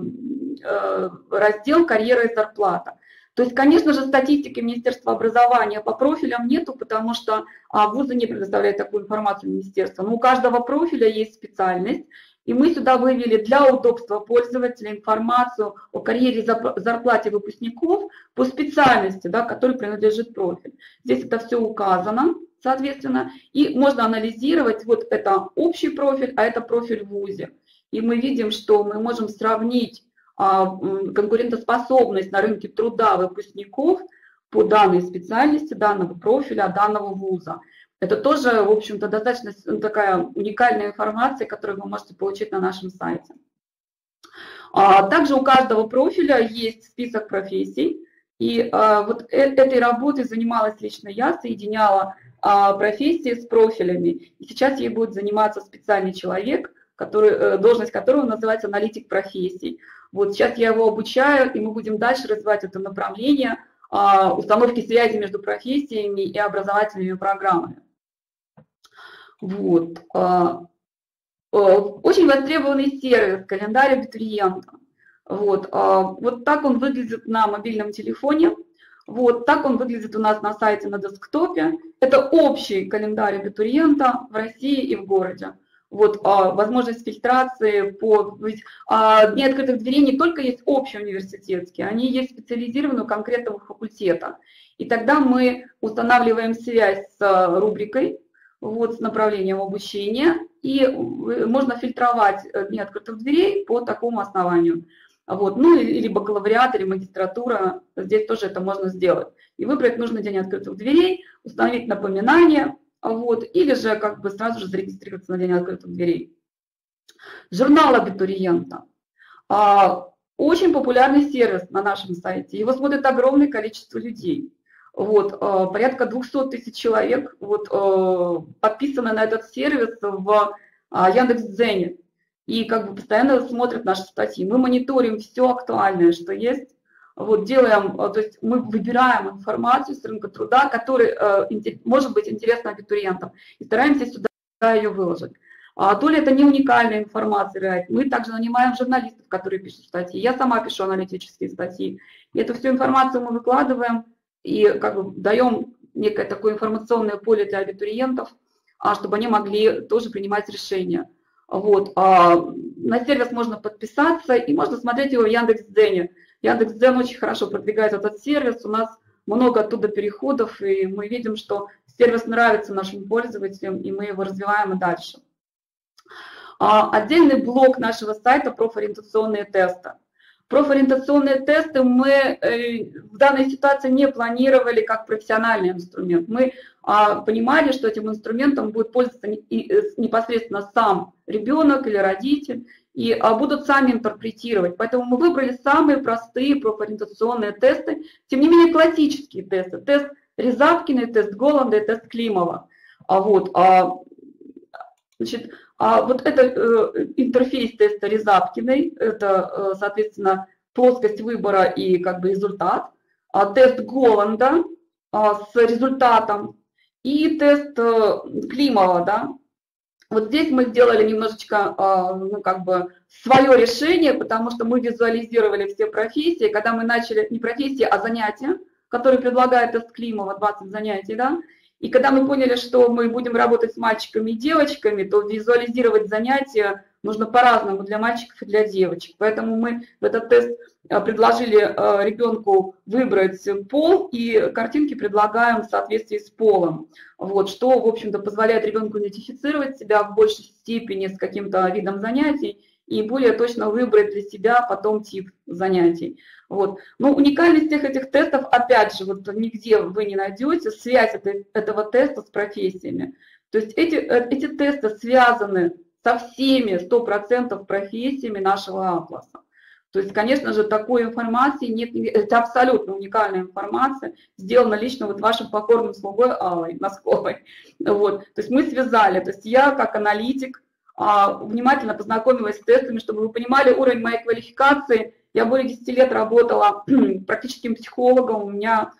раздел «Карьера и зарплата». То есть, конечно же, статистики Министерства образования по профилям нету, потому что вузы не предоставляют такую информацию министерству. Но у каждого профиля есть специальность, и мы сюда вывели для удобства пользователя информацию о карьере и зарплате выпускников по специальности, да, которой принадлежит профиль. Здесь это все указано, соответственно, и можно анализировать, вот это общий профиль, а это профиль в вузе. И мы видим, что мы можем сравнить конкурентоспособность на рынке труда выпускников по данной специальности, данного профиля, данного вуза. Это тоже, в общем-то, достаточно такая уникальная информация, которую вы можете получить на нашем сайте. Также у каждого профиля есть список профессий, и вот этой работой занималась лично я, соединяла профессии с профилями. И сейчас ей будет заниматься специальный человек, который, должность которого называется аналитик профессий. Вот сейчас я его обучаю, и мы будем дальше развивать это направление установки связи между профессиями и образовательными программами. Вот. Очень востребованный сервис «Календарь абитуриента». Вот. Вот так он выглядит на мобильном телефоне. Вот так он выглядит у нас на сайте на десктопе. Это общий календарь абитуриента в России и в городе. Вот, а, возможность фильтрации по... Ведь, а, дни открытых дверей не только есть общеуниверситетские, они есть специализированные у конкретного факультета. И тогда мы устанавливаем связь с рубрикой, вот, с направлением обучения, и можно фильтровать дни открытых дверей по такому основанию. Вот, ну или бакалавриат, или магистратура, здесь тоже это можно сделать. И выбрать нужный день открытых дверей, установить напоминание, вот, или же как бы сразу же зарегистрироваться на день открытых дверей. Журнал абитуриента. Очень популярный сервис на нашем сайте. Его смотрит огромное количество людей. Вот, порядка двухсот тысяч человек вот, подписаны на этот сервис в Яндекс.Дзене. И как бы постоянно смотрят наши статьи. Мы мониторим все актуальное, что есть. Вот, делаем, то есть мы выбираем информацию с рынка труда, которая может быть интересна абитуриентам, и стараемся сюда ее выложить. А то ли это не уникальная информация, мы также нанимаем журналистов, которые пишут статьи. Я сама пишу аналитические статьи. И эту всю информацию мы выкладываем и как бы даем некое такое информационное поле для абитуриентов, чтобы они могли тоже принимать решения. Вот. А на сервис можно подписаться, и можно смотреть его в Яндекс.Дзене. Яндекс.Дзен очень хорошо продвигает этот сервис, у нас много оттуда переходов, и мы видим, что сервис нравится нашим пользователям, и мы его развиваем и дальше. А отдельный блок нашего сайта – профориентационные тесты. Профориентационные тесты мы в данной ситуации не планировали как профессиональный инструмент. Мы понимали, что этим инструментом будет пользоваться непосредственно сам ребенок или родитель, и будут сами интерпретировать. Поэтому мы выбрали самые простые профориентационные тесты, тем не менее классические тесты. Тест Резапкина, тест Голланда и тест Климова. А вот, а, значит, а вот это э, интерфейс теста Резапкиной, это, э, соответственно, плоскость выбора и как бы результат. А тест Голланда а, с результатом и тест э, Климова, да. Вот здесь мы сделали немножечко, ну, как бы свое решение, потому что мы визуализировали все профессии. Когда мы начали, не профессии, а занятия, которые предлагает тест Климова, двадцать занятий, да, и когда мы поняли, что мы будем работать с мальчиками и девочками, то визуализировать занятия нужно по-разному для мальчиков и для девочек. Поэтому мы в этот тест предложили ребенку выбрать пол, и картинки предлагаем в соответствии с полом. Вот, что, в общем-то, позволяет ребенку идентифицировать себя в большей степени с каким-то видом занятий и более точно выбрать для себя потом тип занятий. Вот. Но уникальность всех этих тестов, опять же, вот нигде вы не найдете связь этой, этого теста с профессиями. То есть эти, эти тесты связаны со всеми сто процентов профессиями нашего атласа. То есть, конечно же, такой информации нет, это абсолютно уникальная информация, сделана лично вот вашим покорным слугой Аллой Носковой. Вот. То есть мы связали, то есть я как аналитик внимательно познакомилась с тестами, чтобы вы понимали уровень моей квалификации. Я более десяти лет работала практическим психологом, у меня,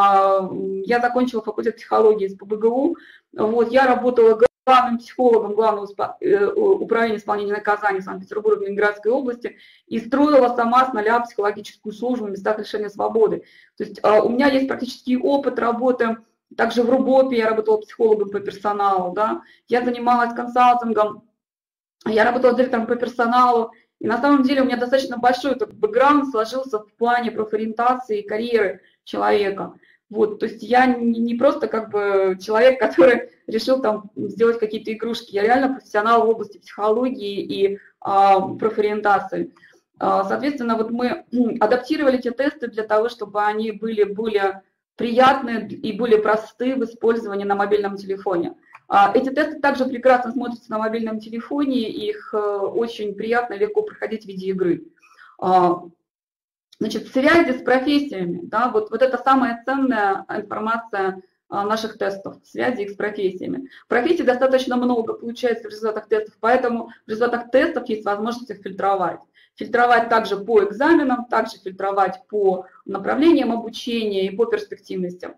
я закончила факультет психологии из ПБГУ, вот, я работала главным психологом Главного управления исполнения наказаний Санкт-Петербурга и Ленинградской области и строила сама с нуля психологическую службу в местах лишения свободы. То есть у меня есть практический опыт работы, также в РУБОПе я работала психологом по персоналу, да, я занималась консалтингом, я работала директором по персоналу, и на самом деле у меня достаточно большой этот бэкграунд сложился в плане профориентации и карьеры человека. Вот, то есть я не просто как бы человек, который решил там сделать какие-то игрушки, я реально профессионал в области психологии и а, профориентации. А, соответственно, вот мы адаптировали эти тесты для того, чтобы они были более приятны и более просты в использовании на мобильном телефоне. А, эти тесты также прекрасно смотрятся на мобильном телефоне, их а, очень приятно и легко проходить в виде игры. А, Значит, связи с профессиями, да, вот, вот это самая ценная информация наших тестов, связи их с профессиями. Профессий достаточно много получается в результатах тестов, поэтому в результатах тестов есть возможность их фильтровать. Фильтровать также по экзаменам, также фильтровать по направлениям обучения и по перспективности.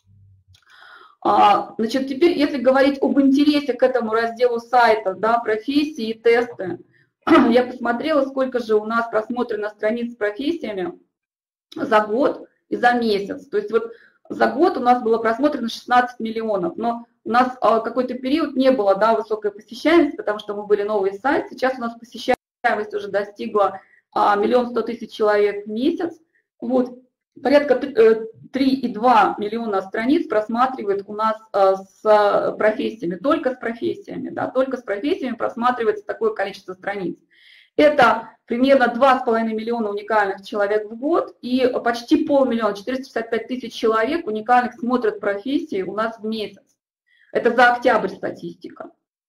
Значит, теперь, если говорить об интересе к этому разделу сайта, да, профессии и тесты, я посмотрела, сколько же у нас просмотрено страниц с профессиями за год и за месяц. То есть вот за год у нас было просмотрено шестнадцать миллионов, но у нас какой-то период не было, да, высокой посещаемости, потому что мы были новый сайт. Сейчас у нас посещаемость уже достигла миллион сто тысяч человек в месяц. Вот. Порядка три и два миллиона страниц просматривает у нас с профессиями, только с профессиями, да, только с профессиями просматривается такое количество страниц. Это примерно два с половиной миллиона уникальных человек в год и почти полмиллиона, четыреста шестьдесят пять тысяч человек уникальных смотрят профессии у нас в месяц. Это за октябрь статистика.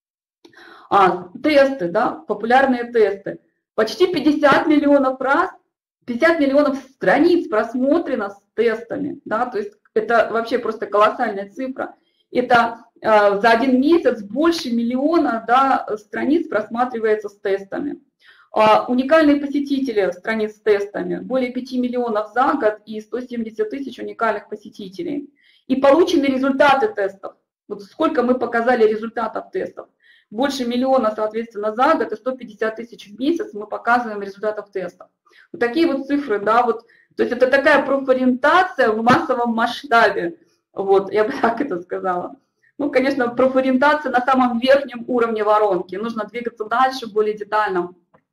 А, тесты, да, популярные тесты. Почти пятьдесят миллионов раз, пятьдесят миллионов страниц просмотрено с тестами, да, то есть это вообще просто колоссальная цифра. Это э, за один месяц больше миллиона, да, страниц просматривается с тестами. Uh, уникальные посетители страниц с тестами, более пяти миллионов за год и сто семьдесят тысяч уникальных посетителей. И полученные результаты тестов. Вот сколько мы показали результатов тестов. Больше миллиона, соответственно, за год и сто пятьдесят тысяч в месяц мы показываем результатов тестов. Вот такие вот цифры, да, вот. То есть это такая профориентация в массовом масштабе. Вот, я бы так это сказала. Ну, конечно, профориентация на самом верхнем уровне воронки. Нужно двигаться дальше, более детально.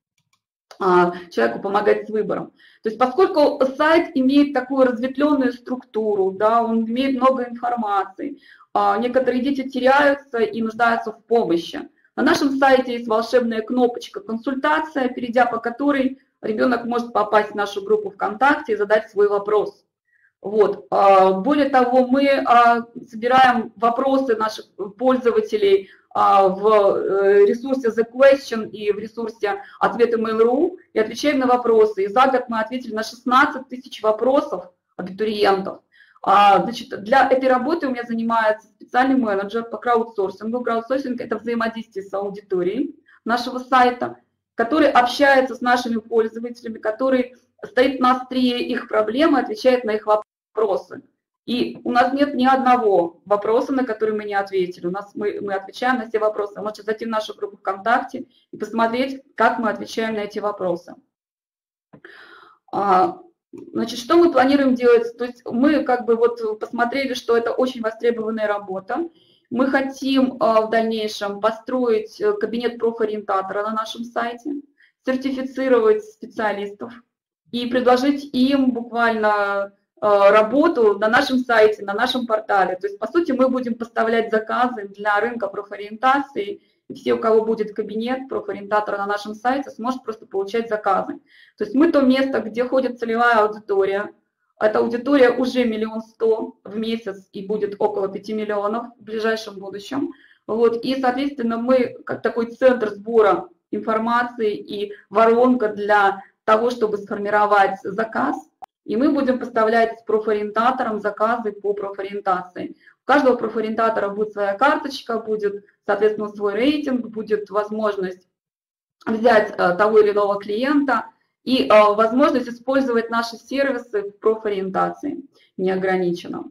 Человеку помогать с выбором. То есть поскольку сайт имеет такую разветвленную структуру, да, он имеет много информации, некоторые дети теряются и нуждаются в помощи. На нашем сайте есть волшебная кнопочка «Консультация», перейдя по которой ребенок может попасть в нашу группу ВКонтакте и задать свой вопрос. Вот. Более того, мы собираем вопросы наших пользователей в ресурсе The Question и в ресурсе ответы Mail.ru и отвечаем на вопросы. И за год мы ответили на шестнадцать тысяч вопросов абитуриентов. Значит, для этой работы у меня занимается специальный менеджер по краудсорсингу. Краудсорсинг – это взаимодействие с аудиторией нашего сайта, который общается с нашими пользователями, который стоит на острие их проблем и отвечает на их вопросы. И у нас нет ни одного вопроса, на который мы не ответили. У нас мы, мы отвечаем на все вопросы. Вы можете зайти в нашу группу ВКонтакте и посмотреть, как мы отвечаем на эти вопросы. Значит, что мы планируем делать? То есть мы как бы вот посмотрели, что это очень востребованная работа. Мы хотим в дальнейшем построить кабинет профориентатора на нашем сайте, сертифицировать специалистов и предложить им буквально работу на нашем сайте, на нашем портале. То есть, по сути, мы будем поставлять заказы для рынка профориентации, и все, у кого будет кабинет профориентатора на нашем сайте, сможет просто получать заказы. То есть мы то место, где ходит целевая аудитория, эта аудитория уже миллион сто в месяц и будет около пяти миллионов в ближайшем будущем. Вот. И, соответственно, мы как такой центр сбора информации и воронка для того, чтобы сформировать заказ, и мы будем поставлять с профориентатором заказы по профориентации. У каждого профориентатора будет своя карточка, будет, соответственно, свой рейтинг, будет возможность взять того или иного клиента и возможность использовать наши сервисы в профориентации неограниченно.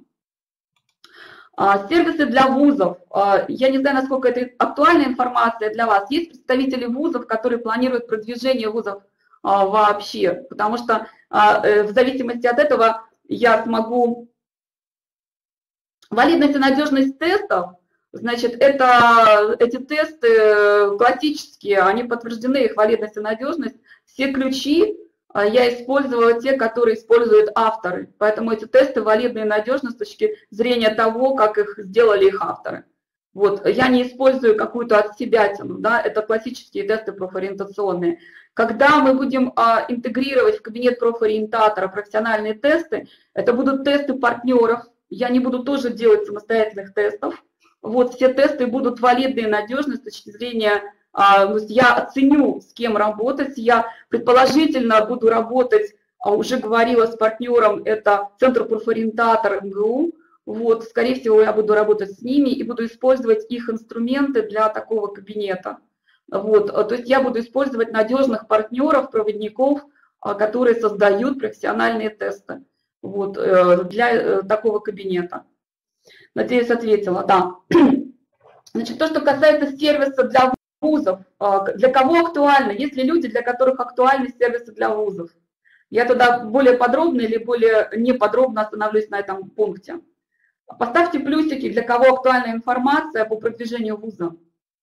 Сервисы для вузов. Я не знаю, насколько это актуальная информация для вас. Есть представители вузов, которые планируют продвижение вузов вообще, потому что в зависимости от этого я смогу... Валидность и надежность тестов, значит, это, эти тесты классические, они подтверждены, их валидность и надежность. Все ключи я использовала те, которые используют авторы, поэтому эти тесты валидны и надежны с точки зрения того, как их сделали их авторы. Вот, я не использую какую-то отсебятину, да, это классические тесты профориентационные. Когда мы будем а, интегрировать в кабинет профориентатора профессиональные тесты, это будут тесты партнеров, я не буду тоже делать самостоятельных тестов. Вот, все тесты будут валидны и надежны с точки зрения, а, я оценю, с кем работать, я предположительно буду работать, а, уже говорила с партнером, это Центр профориентатора МГУ, Вот, скорее всего, я буду работать с ними и буду использовать их инструменты для такого кабинета. Вот, то есть я буду использовать надежных партнеров, проводников, которые создают профессиональные тесты вот, для такого кабинета. Надеюсь, ответила, да. Значит, то, что касается сервиса для вузов, для кого актуально? Есть ли люди, для которых актуальны сервисы для вузов? Я тогда более подробно или более неподробно остановлюсь на этом пункте. Поставьте плюсики, для кого актуальна информация по продвижению вуза.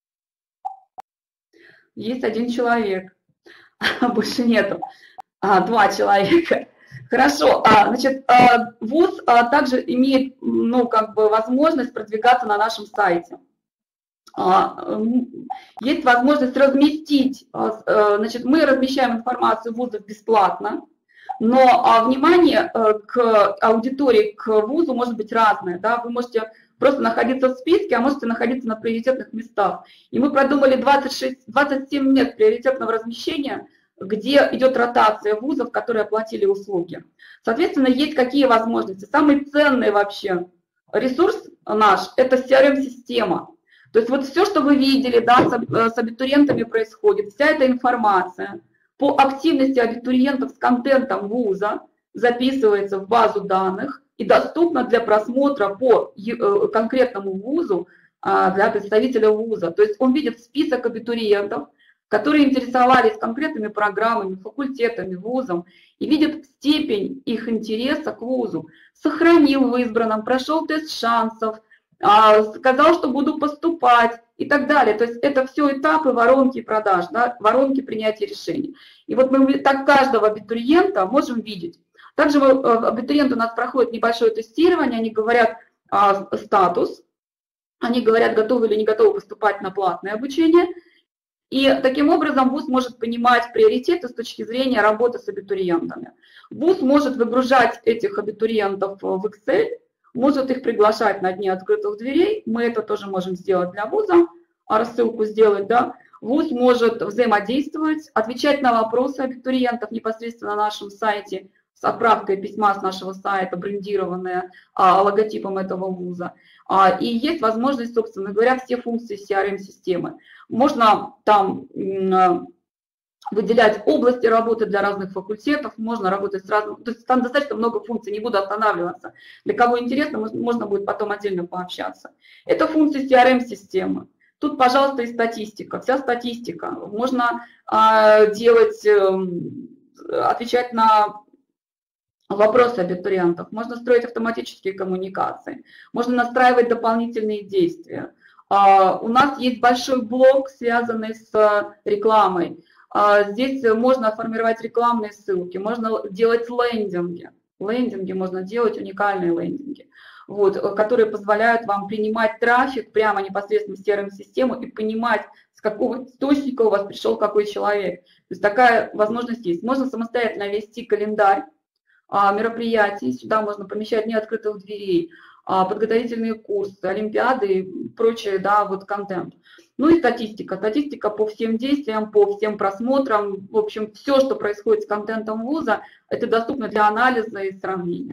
Есть один человек, больше нету, а, два человека. Хорошо, а, значит, а, вуз а, также имеет, ну, как бы возможность продвигаться на нашем сайте. А, есть возможность разместить, а, значит, мы размещаем информацию вузов бесплатно, но а, внимание а, к аудитории, к вузу может быть разное, да, вы можете просто находиться в списке, а можете находиться на приоритетных местах. И мы продумали двадцать шесть, двадцать семь мест приоритетного размещения, где идет ротация вузов, которые оплатили услуги. Соответственно, есть какие возможности? Самый ценный вообще ресурс наш – это си ар эм-система. То есть вот все, что вы видели, да, с, с абитуриентами происходит, вся эта информация по активности абитуриентов с контентом вуза записывается в базу данных и доступна для просмотра по конкретному вузу для представителя вуза. То есть он видит список абитуриентов, которые интересовались конкретными программами, факультетами, вузом, и видит степень их интереса к вузу. Сохранил в избранном, прошел тест шансов, сказал, что буду поступать и так далее. То есть это все этапы воронки продаж, да, воронки принятия решений. И вот мы так каждого абитуриента можем видеть. Также абитуриенты у нас проходят небольшое тестирование, они говорят а, статус, они говорят, готовы или не готовы поступать на платное обучение. И таким образом вуз может понимать приоритеты с точки зрения работы с абитуриентами. Вуз может выгружать этих абитуриентов в Excel, может их приглашать на дни открытых дверей, мы это тоже можем сделать для вуза, а рассылку сделать, да. Вуз может взаимодействовать, отвечать на вопросы абитуриентов непосредственно на нашем сайте, с отправкой письма с нашего сайта, брендированное а, логотипом этого вуза. А, и есть возможность, собственно говоря, все функции си ар эм-системы. Можно там м, выделять области работы для разных факультетов, можно работать с разными, то есть там достаточно много функций, не буду останавливаться. Для кого интересно, можно будет потом отдельно пообщаться. Это функции си ар эм-системы. Тут, пожалуйста, и статистика, вся статистика. Можно а, делать, отвечать на вопросы абитуриентов, можно строить автоматические коммуникации, можно настраивать дополнительные действия. У нас есть большой блок, связанный с рекламой. Здесь можно формировать рекламные ссылки, можно делать лендинги. Лендинги можно делать, уникальные лендинги, вот, которые позволяют вам принимать трафик прямо непосредственно в си ар эм-систему и понимать, с какого источника у вас пришел какой человек. То есть такая возможность есть. Можно самостоятельно вести календарь мероприятий, сюда можно помещать дни открытых дверей, подготовительные курсы, олимпиады и прочее, да, вот контент. Ну и статистика. Статистика по всем действиям, по всем просмотрам. В общем, все, что происходит с контентом вуза, это доступно для анализа и сравнения.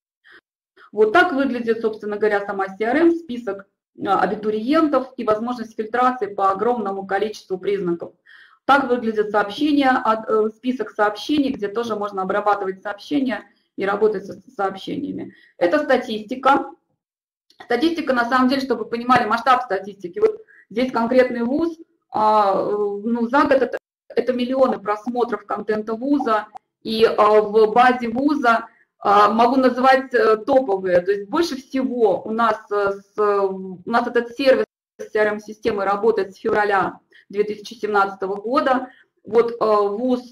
Вот так выглядит, собственно говоря, сама си ар эм, список абитуриентов и возможность фильтрации по огромному количеству признаков. Так выглядит сообщение, список сообщений, где тоже можно обрабатывать сообщения и работать с сообщениями. Это статистика. Статистика, на самом деле, чтобы вы понимали масштаб статистики. Вот здесь конкретный вуз, ну, за год это, это миллионы просмотров контента вуза, и в базе вуза могу называть топовые. То есть больше всего у нас, с, у нас этот сервис си ар эм-системы работает с февраля две тысячи семнадцатого года. Вот вуз,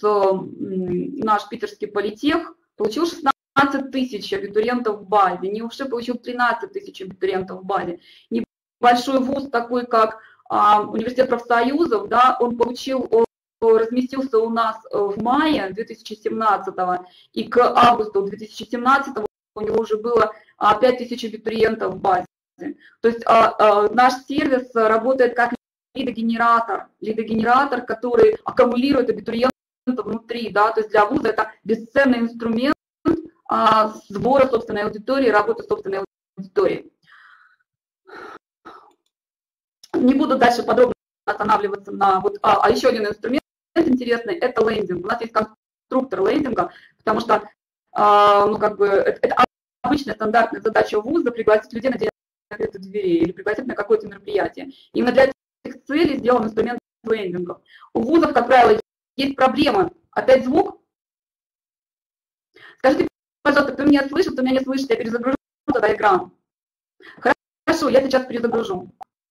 наш питерский политех, получил шестнадцать тысяч абитуриентов в базе, НИУФШ получил тринадцать тысяч абитуриентов в базе. Небольшой вуз, такой как Университет профсоюзов, да, он получил, разместился у нас в мае две тысячи семнадцатого, и к августу две тысячи семнадцатого у него уже было пять тысяч абитуриентов в базе. То есть наш сервис работает как лидогенератор, лидогенератор, который аккумулирует абитуриентов внутри, да, то есть для вуза это бесценный инструмент а, сбора собственной аудитории, работы с собственной аудитории. Не буду дальше подробно останавливаться на вот, а, а еще один инструмент интересный – это лендинг. У нас есть конструктор лендинга, потому что, а, ну, как бы, это, это обычная стандартная задача вуза – пригласить людей на день открытых дверей или пригласить на какое-то мероприятие. Именно для этих целей сделан инструмент лендингов. У вузов, как правило, есть проблемы. Опять звук. Скажите, пожалуйста, кто меня слышит, кто меня не слышит, я перезагружу тогда экран. Хорошо, я сейчас перезагружу.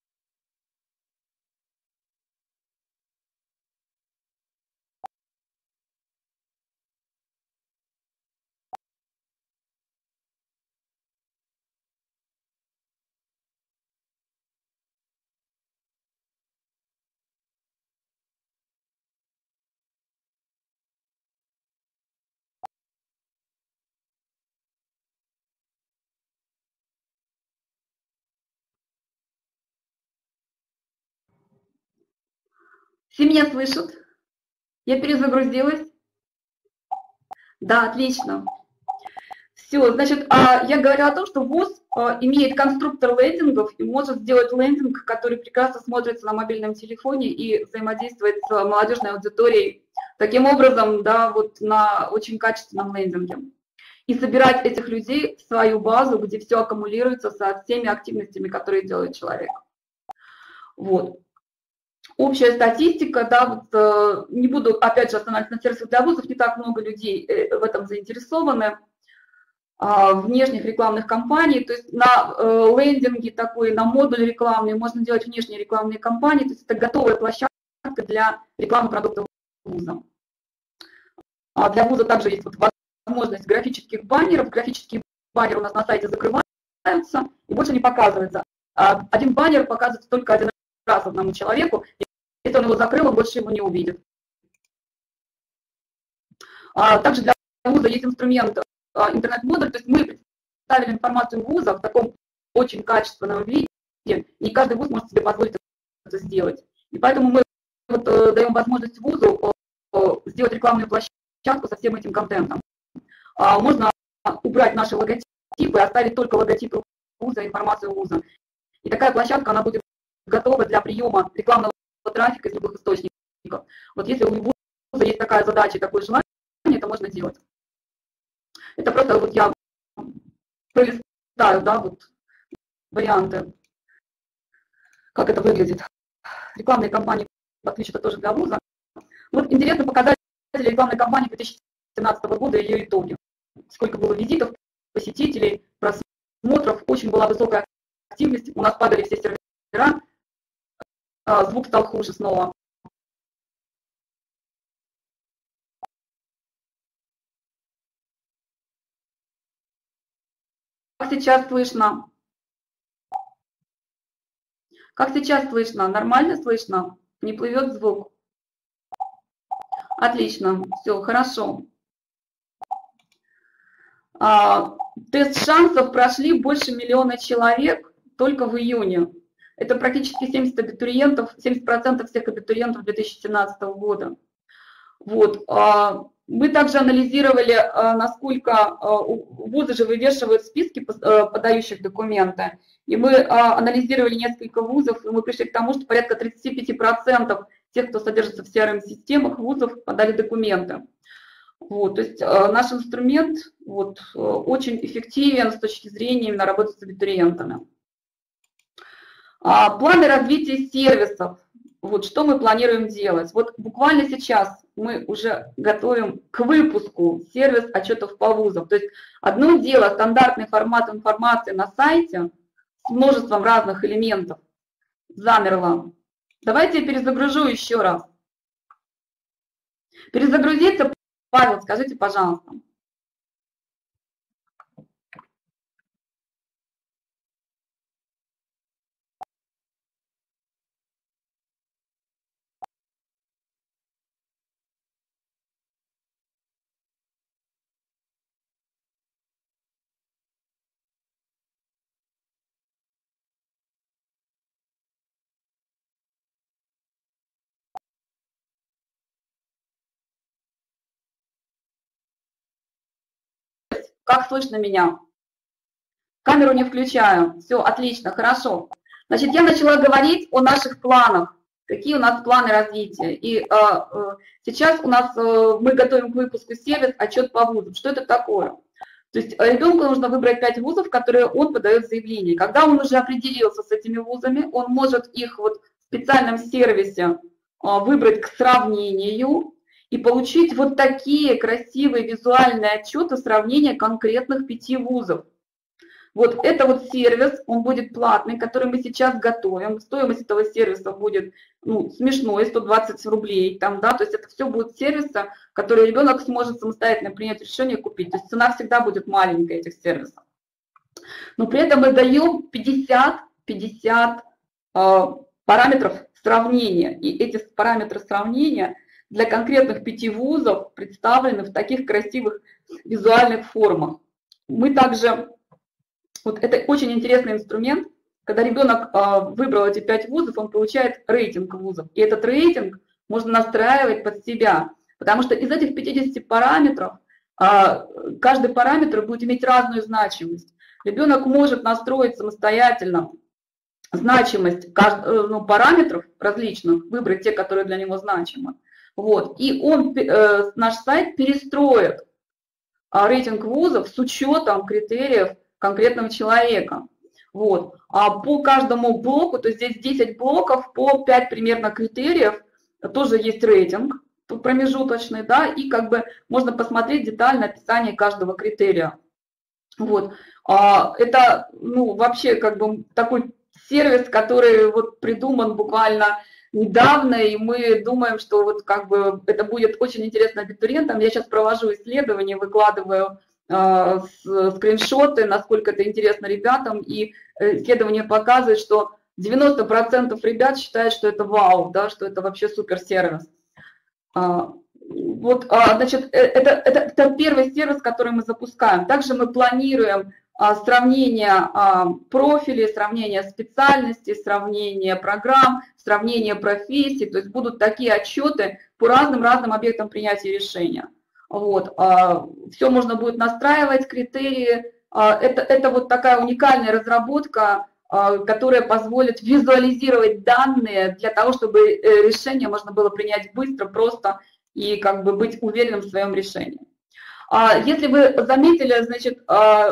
Все меня слышат? Я перезагрузилась? Да, отлично. Все, значит, я говорю о том, что вуз имеет конструктор лендингов и может сделать лендинг, который прекрасно смотрится на мобильном телефоне и взаимодействует с молодежной аудиторией таким образом, да, вот на очень качественном лендинге. И собирать этих людей в свою базу, где все аккумулируется со всеми активностями, которые делает человек. Вот. Общая статистика, да, вот, э, не буду опять же останавливаться на сервисах для вузов, не так много людей э, в этом заинтересованы, э, внешних рекламных кампаний, то есть на э, лендинге такой, на модуль рекламный можно делать внешние рекламные кампании, то есть это готовая площадка для рекламы продуктов вуза. А для вуза также есть вот возможность графических баннеров, графические баннеры у нас на сайте закрываются и больше не показывается. Один баннер показывается только один раз одному человеку. Если он его закрыл, он больше его не увидит. Также для вуза есть инструмент интернет-модуль, то есть мы представили информацию вуза в таком очень качественном виде, не каждый вуз может себе позволить это сделать. И поэтому мы вот даем возможность вузу сделать рекламную площадку со всем этим контентом. Можно убрать наши логотипы и оставить только логотипы вуза, информацию вуза. И такая площадка, она будет готова для приема рекламного трафика из любых источников. Вот если у вуза есть такая задача, такое желание, это можно делать. Это просто вот я пролистаю, да, вот варианты, как это выглядит. Рекламные кампании подключены тоже для вуза. Вот интересно показатели рекламной кампании две тысячи семнадцатого года и ее итоги. Сколько было визитов, посетителей, просмотров, очень была высокая активность, у нас падали все сервера, звук стал хуже снова. Как сейчас слышно? Как сейчас слышно? Нормально слышно? Не плывет звук? Отлично, все, хорошо. А, тест шансов прошли больше миллиона человек только в июне. Это практически семьдесят абитуриентов, семьдесят процентов всех абитуриентов две тысячи семнадцатого года. Вот. Мы также анализировали, насколько вузы же вывешивают списки подающих документы. И мы анализировали несколько вузов, и мы пришли к тому, что порядка тридцать пять процентов тех, кто содержится в си ар эм-системах вузов, подали документы. Вот, то есть наш инструмент вот, очень эффективен с точки зрения именно работы с абитуриентами. Планы развития сервисов. Вот что мы планируем делать. Вот буквально сейчас мы уже готовим к выпуску сервис отчетов по вузам. То есть одно дело стандартный формат информации на сайте с множеством разных элементов замерло. Давайте я перезагружу еще раз. Перезагрузиться, Павел, скажите, пожалуйста. Как слышно меня? Камеру не включаю. Все, отлично, хорошо. Значит, я начала говорить о наших планах. Какие у нас планы развития. И э, э, сейчас у нас э, мы готовим к выпуску сервис «Отчет по вузам». Что это такое? То есть ребенку нужно выбрать пять вузов, в которые он подает заявление. Когда он уже определился с этими вузами, он может их вот в специальном сервисе э, выбрать к сравнению и получить вот такие красивые визуальные отчеты сравнения конкретных пяти вузов. Вот это вот сервис, он будет платный, который мы сейчас готовим. Стоимость этого сервиса будет ну, смешной, сто двадцать рублей. Там, да, то есть это все будут сервисы, которые ребенок сможет самостоятельно принять решение купить. То есть цена всегда будет маленькая этих сервисов. Но при этом мы даем пятьдесят, пятьдесят э, параметров сравнения. И эти параметры сравнения для конкретных пяти вузов представлены в таких красивых визуальных формах. Мы также... Вот это очень интересный инструмент. Когда ребенок э, выбрал эти пять вузов, он получает рейтинг вузов. И этот рейтинг можно настраивать под себя. Потому что из этих пятидесяти параметров э, каждый параметр будет иметь разную значимость. Ребенок может настроить самостоятельно значимость кажд... ну, параметров различных, выбрать те, которые для него значимы. Вот. И он, э, наш сайт перестроит э, рейтинг вузов с учетом критериев конкретного человека. Вот. А по каждому блоку, то есть здесь десять блоков, по пять примерно критериев, тоже есть рейтинг промежуточный, да, и как бы можно посмотреть детальное описание каждого критерия. Вот. А это, ну, вообще как бы такой сервис, который вот придуман буквально недавно, и мы думаем, что вот как бы это будет очень интересно абитуриентам. Я сейчас провожу исследования, выкладываю скриншоты, насколько это интересно ребятам, и исследование показывает, что девяносто процентов ребят считают, что это вау, да, что это вообще суперсервис. Вот, значит, это, это, это первый сервис, который мы запускаем. Также мы планируем сравнение профилей, сравнение специальностей, сравнение программ, сравнение профессий, то есть будут такие отчеты по разным-разным объектам принятия решения. Вот, все можно будет настраивать, критерии. Это, это вот такая уникальная разработка, которая позволит визуализировать данные для того, чтобы решение можно было принять быстро, просто и как бы быть уверенным в своем решении. Если вы заметили, значит,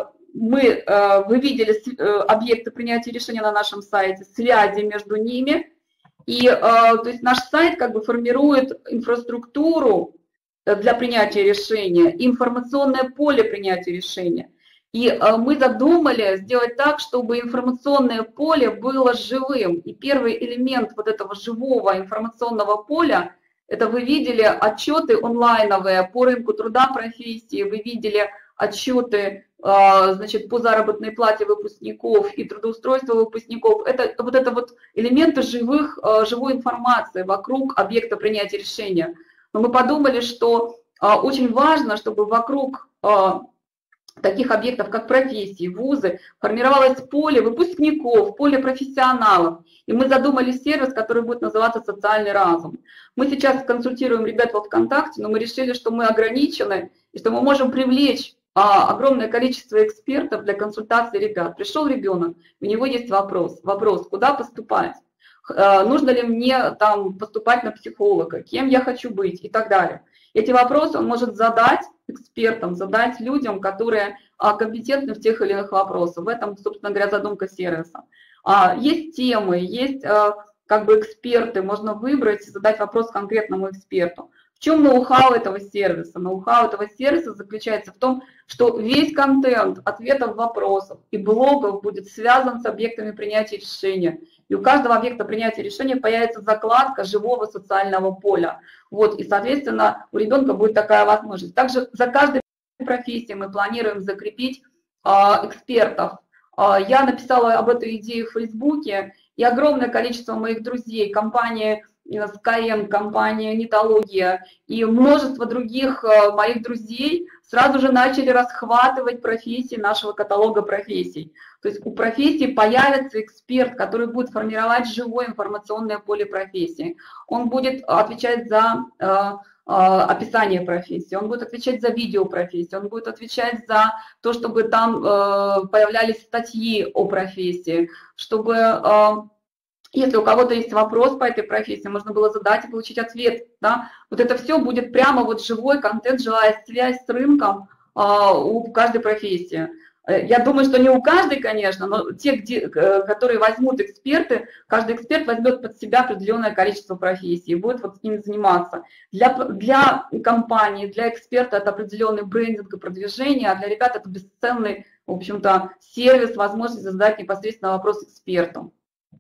мы, вы видели объекты принятия решения на нашем сайте, связи между ними. И то есть наш сайт как бы формирует инфраструктуру для принятия решения, информационное поле принятия решения. И мы задумали сделать так, чтобы информационное поле было живым. И первый элемент вот этого живого информационного поля, это вы видели отчеты онлайновые по рынку труда профессии, вы видели отчеты, значит, по заработной плате выпускников и трудоустройству выпускников. Это вот это вот элементы живых, живой информации вокруг объекта принятия решения. Но мы подумали, что а, очень важно, чтобы вокруг а, таких объектов, как профессии, вузы, формировалось поле выпускников, поле профессионалов. И мы задумали сервис, который будет называться «Социальный разум». Мы сейчас консультируем ребят во ВКонтакте, но мы решили, что мы ограничены, и что мы можем привлечь а, огромное количество экспертов для консультации ребят. Пришел ребенок, у него есть вопрос, вопрос, куда поступать? Нужно ли мне там поступать на психолога, кем я хочу быть и так далее. Эти вопросы он может задать экспертам, задать людям, которые компетентны в тех или иных вопросах. В этом, собственно говоря, задумка сервиса. Есть темы, есть как бы эксперты, можно выбрать и задать вопрос конкретному эксперту. В чем ноу-хау этого сервиса? Ноу-хау этого сервиса заключается в том, что весь контент ответов вопросов и блогов будет связан с объектами принятия решения. И у каждого объекта принятия решения появится закладка живого социального поля. Вот, и, соответственно, у ребенка будет такая возможность. Также за каждой профессией мы планируем закрепить а, экспертов. А, я написала об этой идее в Фейсбуке, и огромное количество моих друзей, компании Skyeng, компания Нитология и множество других моих друзей сразу же начали расхватывать профессии нашего каталога профессий. То есть у профессии появится эксперт, который будет формировать живое информационное поле профессии. Он будет отвечать за описание профессии, он будет отвечать за видео профессии, он будет отвечать за то, чтобы там появлялись статьи о профессии, чтобы, если у кого-то есть вопрос по этой профессии, можно было задать и получить ответ. Да? Вот это все будет прямо вот живой контент, живая связь с рынком у каждой профессии. Я думаю, что не у каждой, конечно, но те, где, которые возьмут эксперты, каждый эксперт возьмет под себя определенное количество профессий и будет вот с ними заниматься. Для, для компании, для эксперта это определенный брендинг и продвижение, а для ребят это бесценный, в общем-то, сервис, возможность задать непосредственно вопрос эксперту.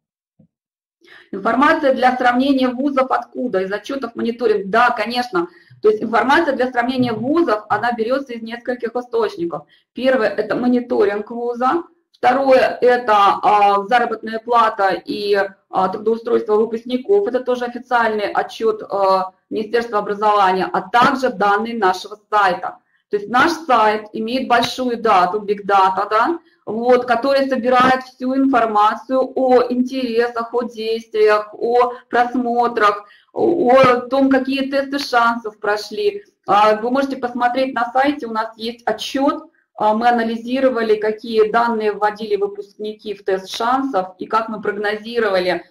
Информация для сравнения вузов откуда? Из отчетов мониторинг? Да, конечно. То есть информация для сравнения вузов, она берется из нескольких источников. Первое – это мониторинг вуза. Второе – это а, заработная плата и а, трудоустройство выпускников. Это тоже официальный отчет а, Министерства образования, а также данные нашего сайта. То есть наш сайт имеет большую дату, big data, да, вот, который собирает всю информацию о интересах, о действиях, о просмотрах, о том, какие тесты шансов прошли. Вы можете посмотреть на сайте, у нас есть отчет, мы анализировали, какие данные вводили выпускники в тест шансов и как мы прогнозировали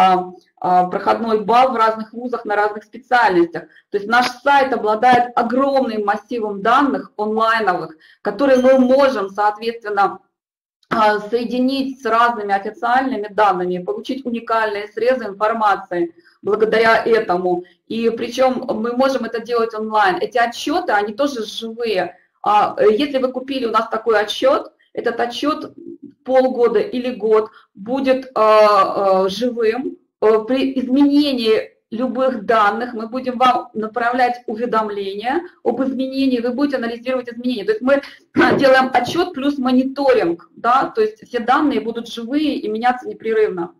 проходной балл в разных вузах на разных специальностях. То есть наш сайт обладает огромным массивом данных онлайновых, которые мы можем, соответственно, соединить с разными официальными данными, получить уникальные срезы информации благодаря этому. И причем мы можем это делать онлайн. Эти отчеты, они тоже живые. Если вы купили у нас такой отчет, этот отчет полгода или год будет живым. При изменении любых данных мы будем вам направлять уведомления об изменении, вы будете анализировать изменения. То есть мы делаем отчет плюс мониторинг, да, то есть все данные будут живые и меняться непрерывно.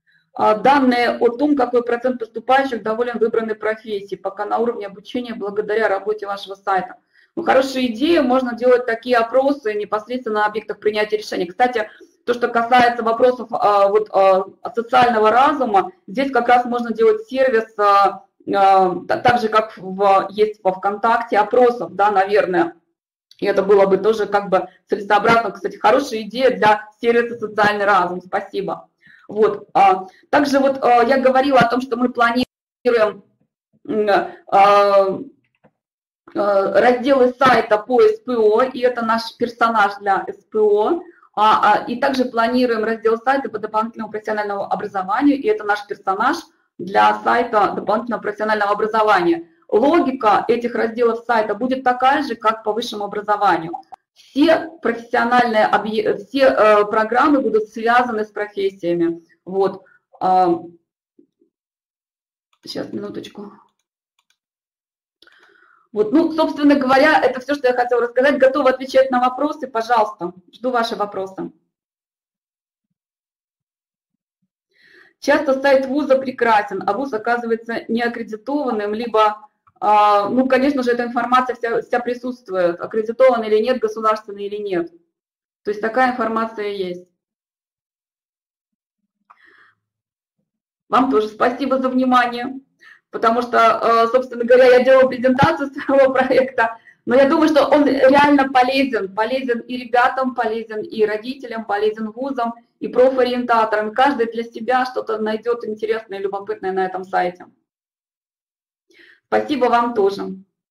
Данные о том, какой процент поступающих доволен выбранной профессии, пока на уровне обучения благодаря работе вашего сайта. Ну, хорошая идея, можно делать такие опросы непосредственно на объектах принятия решений. Кстати, то, что касается вопросов а, вот, а, социального разума, здесь как раз можно делать сервис, а, а, так же, как в, есть во ВКонтакте, опросов, да, наверное. И это было бы тоже как бы целесообразно. Кстати, хорошая идея для сервиса «Социальный разум». Спасибо. Вот. А, также вот а, я говорила о том, что мы планируем а, разделы сайта по СПО, и это наш персонаж для СПО. А, а, и также планируем раздел сайта по дополнительному профессиональному образованию, и это наш персонаж для сайта дополнительного профессионального образования. Логика этих разделов сайта будет такая же, как по высшему образованию. Все профессиональные все э, программы будут связаны с профессиями. Вот. Э, сейчас, минуточку. Вот, ну, собственно говоря, это все, что я хотела рассказать. Готова отвечать на вопросы, пожалуйста. Жду ваши вопросы. Часто сайт вуза прекрасен, а вуз оказывается неаккредитованным, либо, а, ну, конечно же, эта информация вся, вся присутствует, аккредитован или нет, государственный или нет. То есть такая информация есть. Вам тоже спасибо за внимание. Потому что, собственно говоря, я делала презентацию своего проекта, но я думаю, что он реально полезен. Полезен и ребятам, полезен и родителям, полезен вузам, и профориентаторам. Каждый для себя что-то найдет интересное и любопытное на этом сайте. Спасибо вам тоже.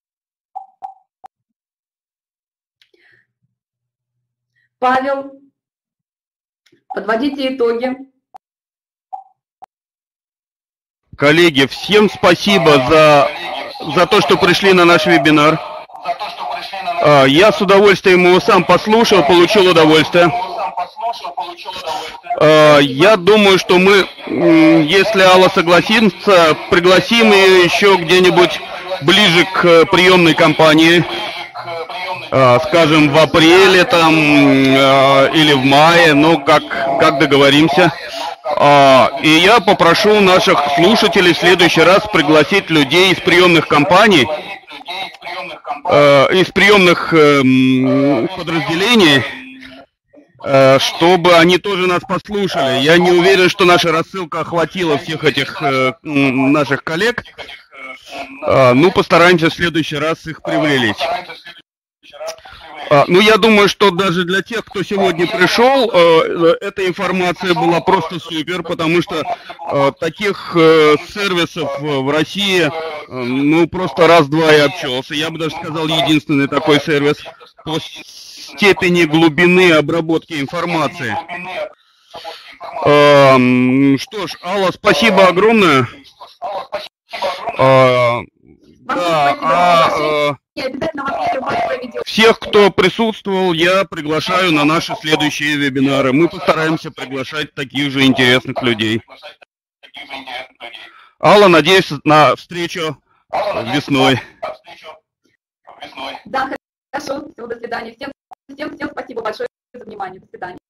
Павел, подводите итоги. Коллеги, всем спасибо за, за то, что пришли на наш вебинар. Я с удовольствием его сам послушал, получил удовольствие. Я думаю, что мы, если Алла согласится, пригласим ее еще где-нибудь ближе к приемной кампании. Скажем, в апреле там или в мае, ну, как, как договоримся. И я попрошу наших слушателей в следующий раз пригласить людей из приемных компаний, из приемных подразделений, чтобы они тоже нас послушали. Я не уверен, что наша рассылка охватила всех этих наших коллег. А, ну, постараемся в следующий раз их привлечь. А, ну, я думаю, что даже для тех, кто сегодня пришел, э, эта информация была просто супер, потому что э, таких э, сервисов в России, э, ну, просто раз-два и обчелся. Я бы даже сказал, единственный такой сервис по степени глубины обработки информации. Э, что ж, Алла, спасибо огромное. Э, да, а... Всех, кто присутствовал, я приглашаю на наши следующие вебинары. Мы постараемся приглашать таких же интересных людей. Алла, надеюсь на встречу весной. Да, хорошо. Всего до свидания. Всем, всем, всем спасибо большое за внимание. До свидания.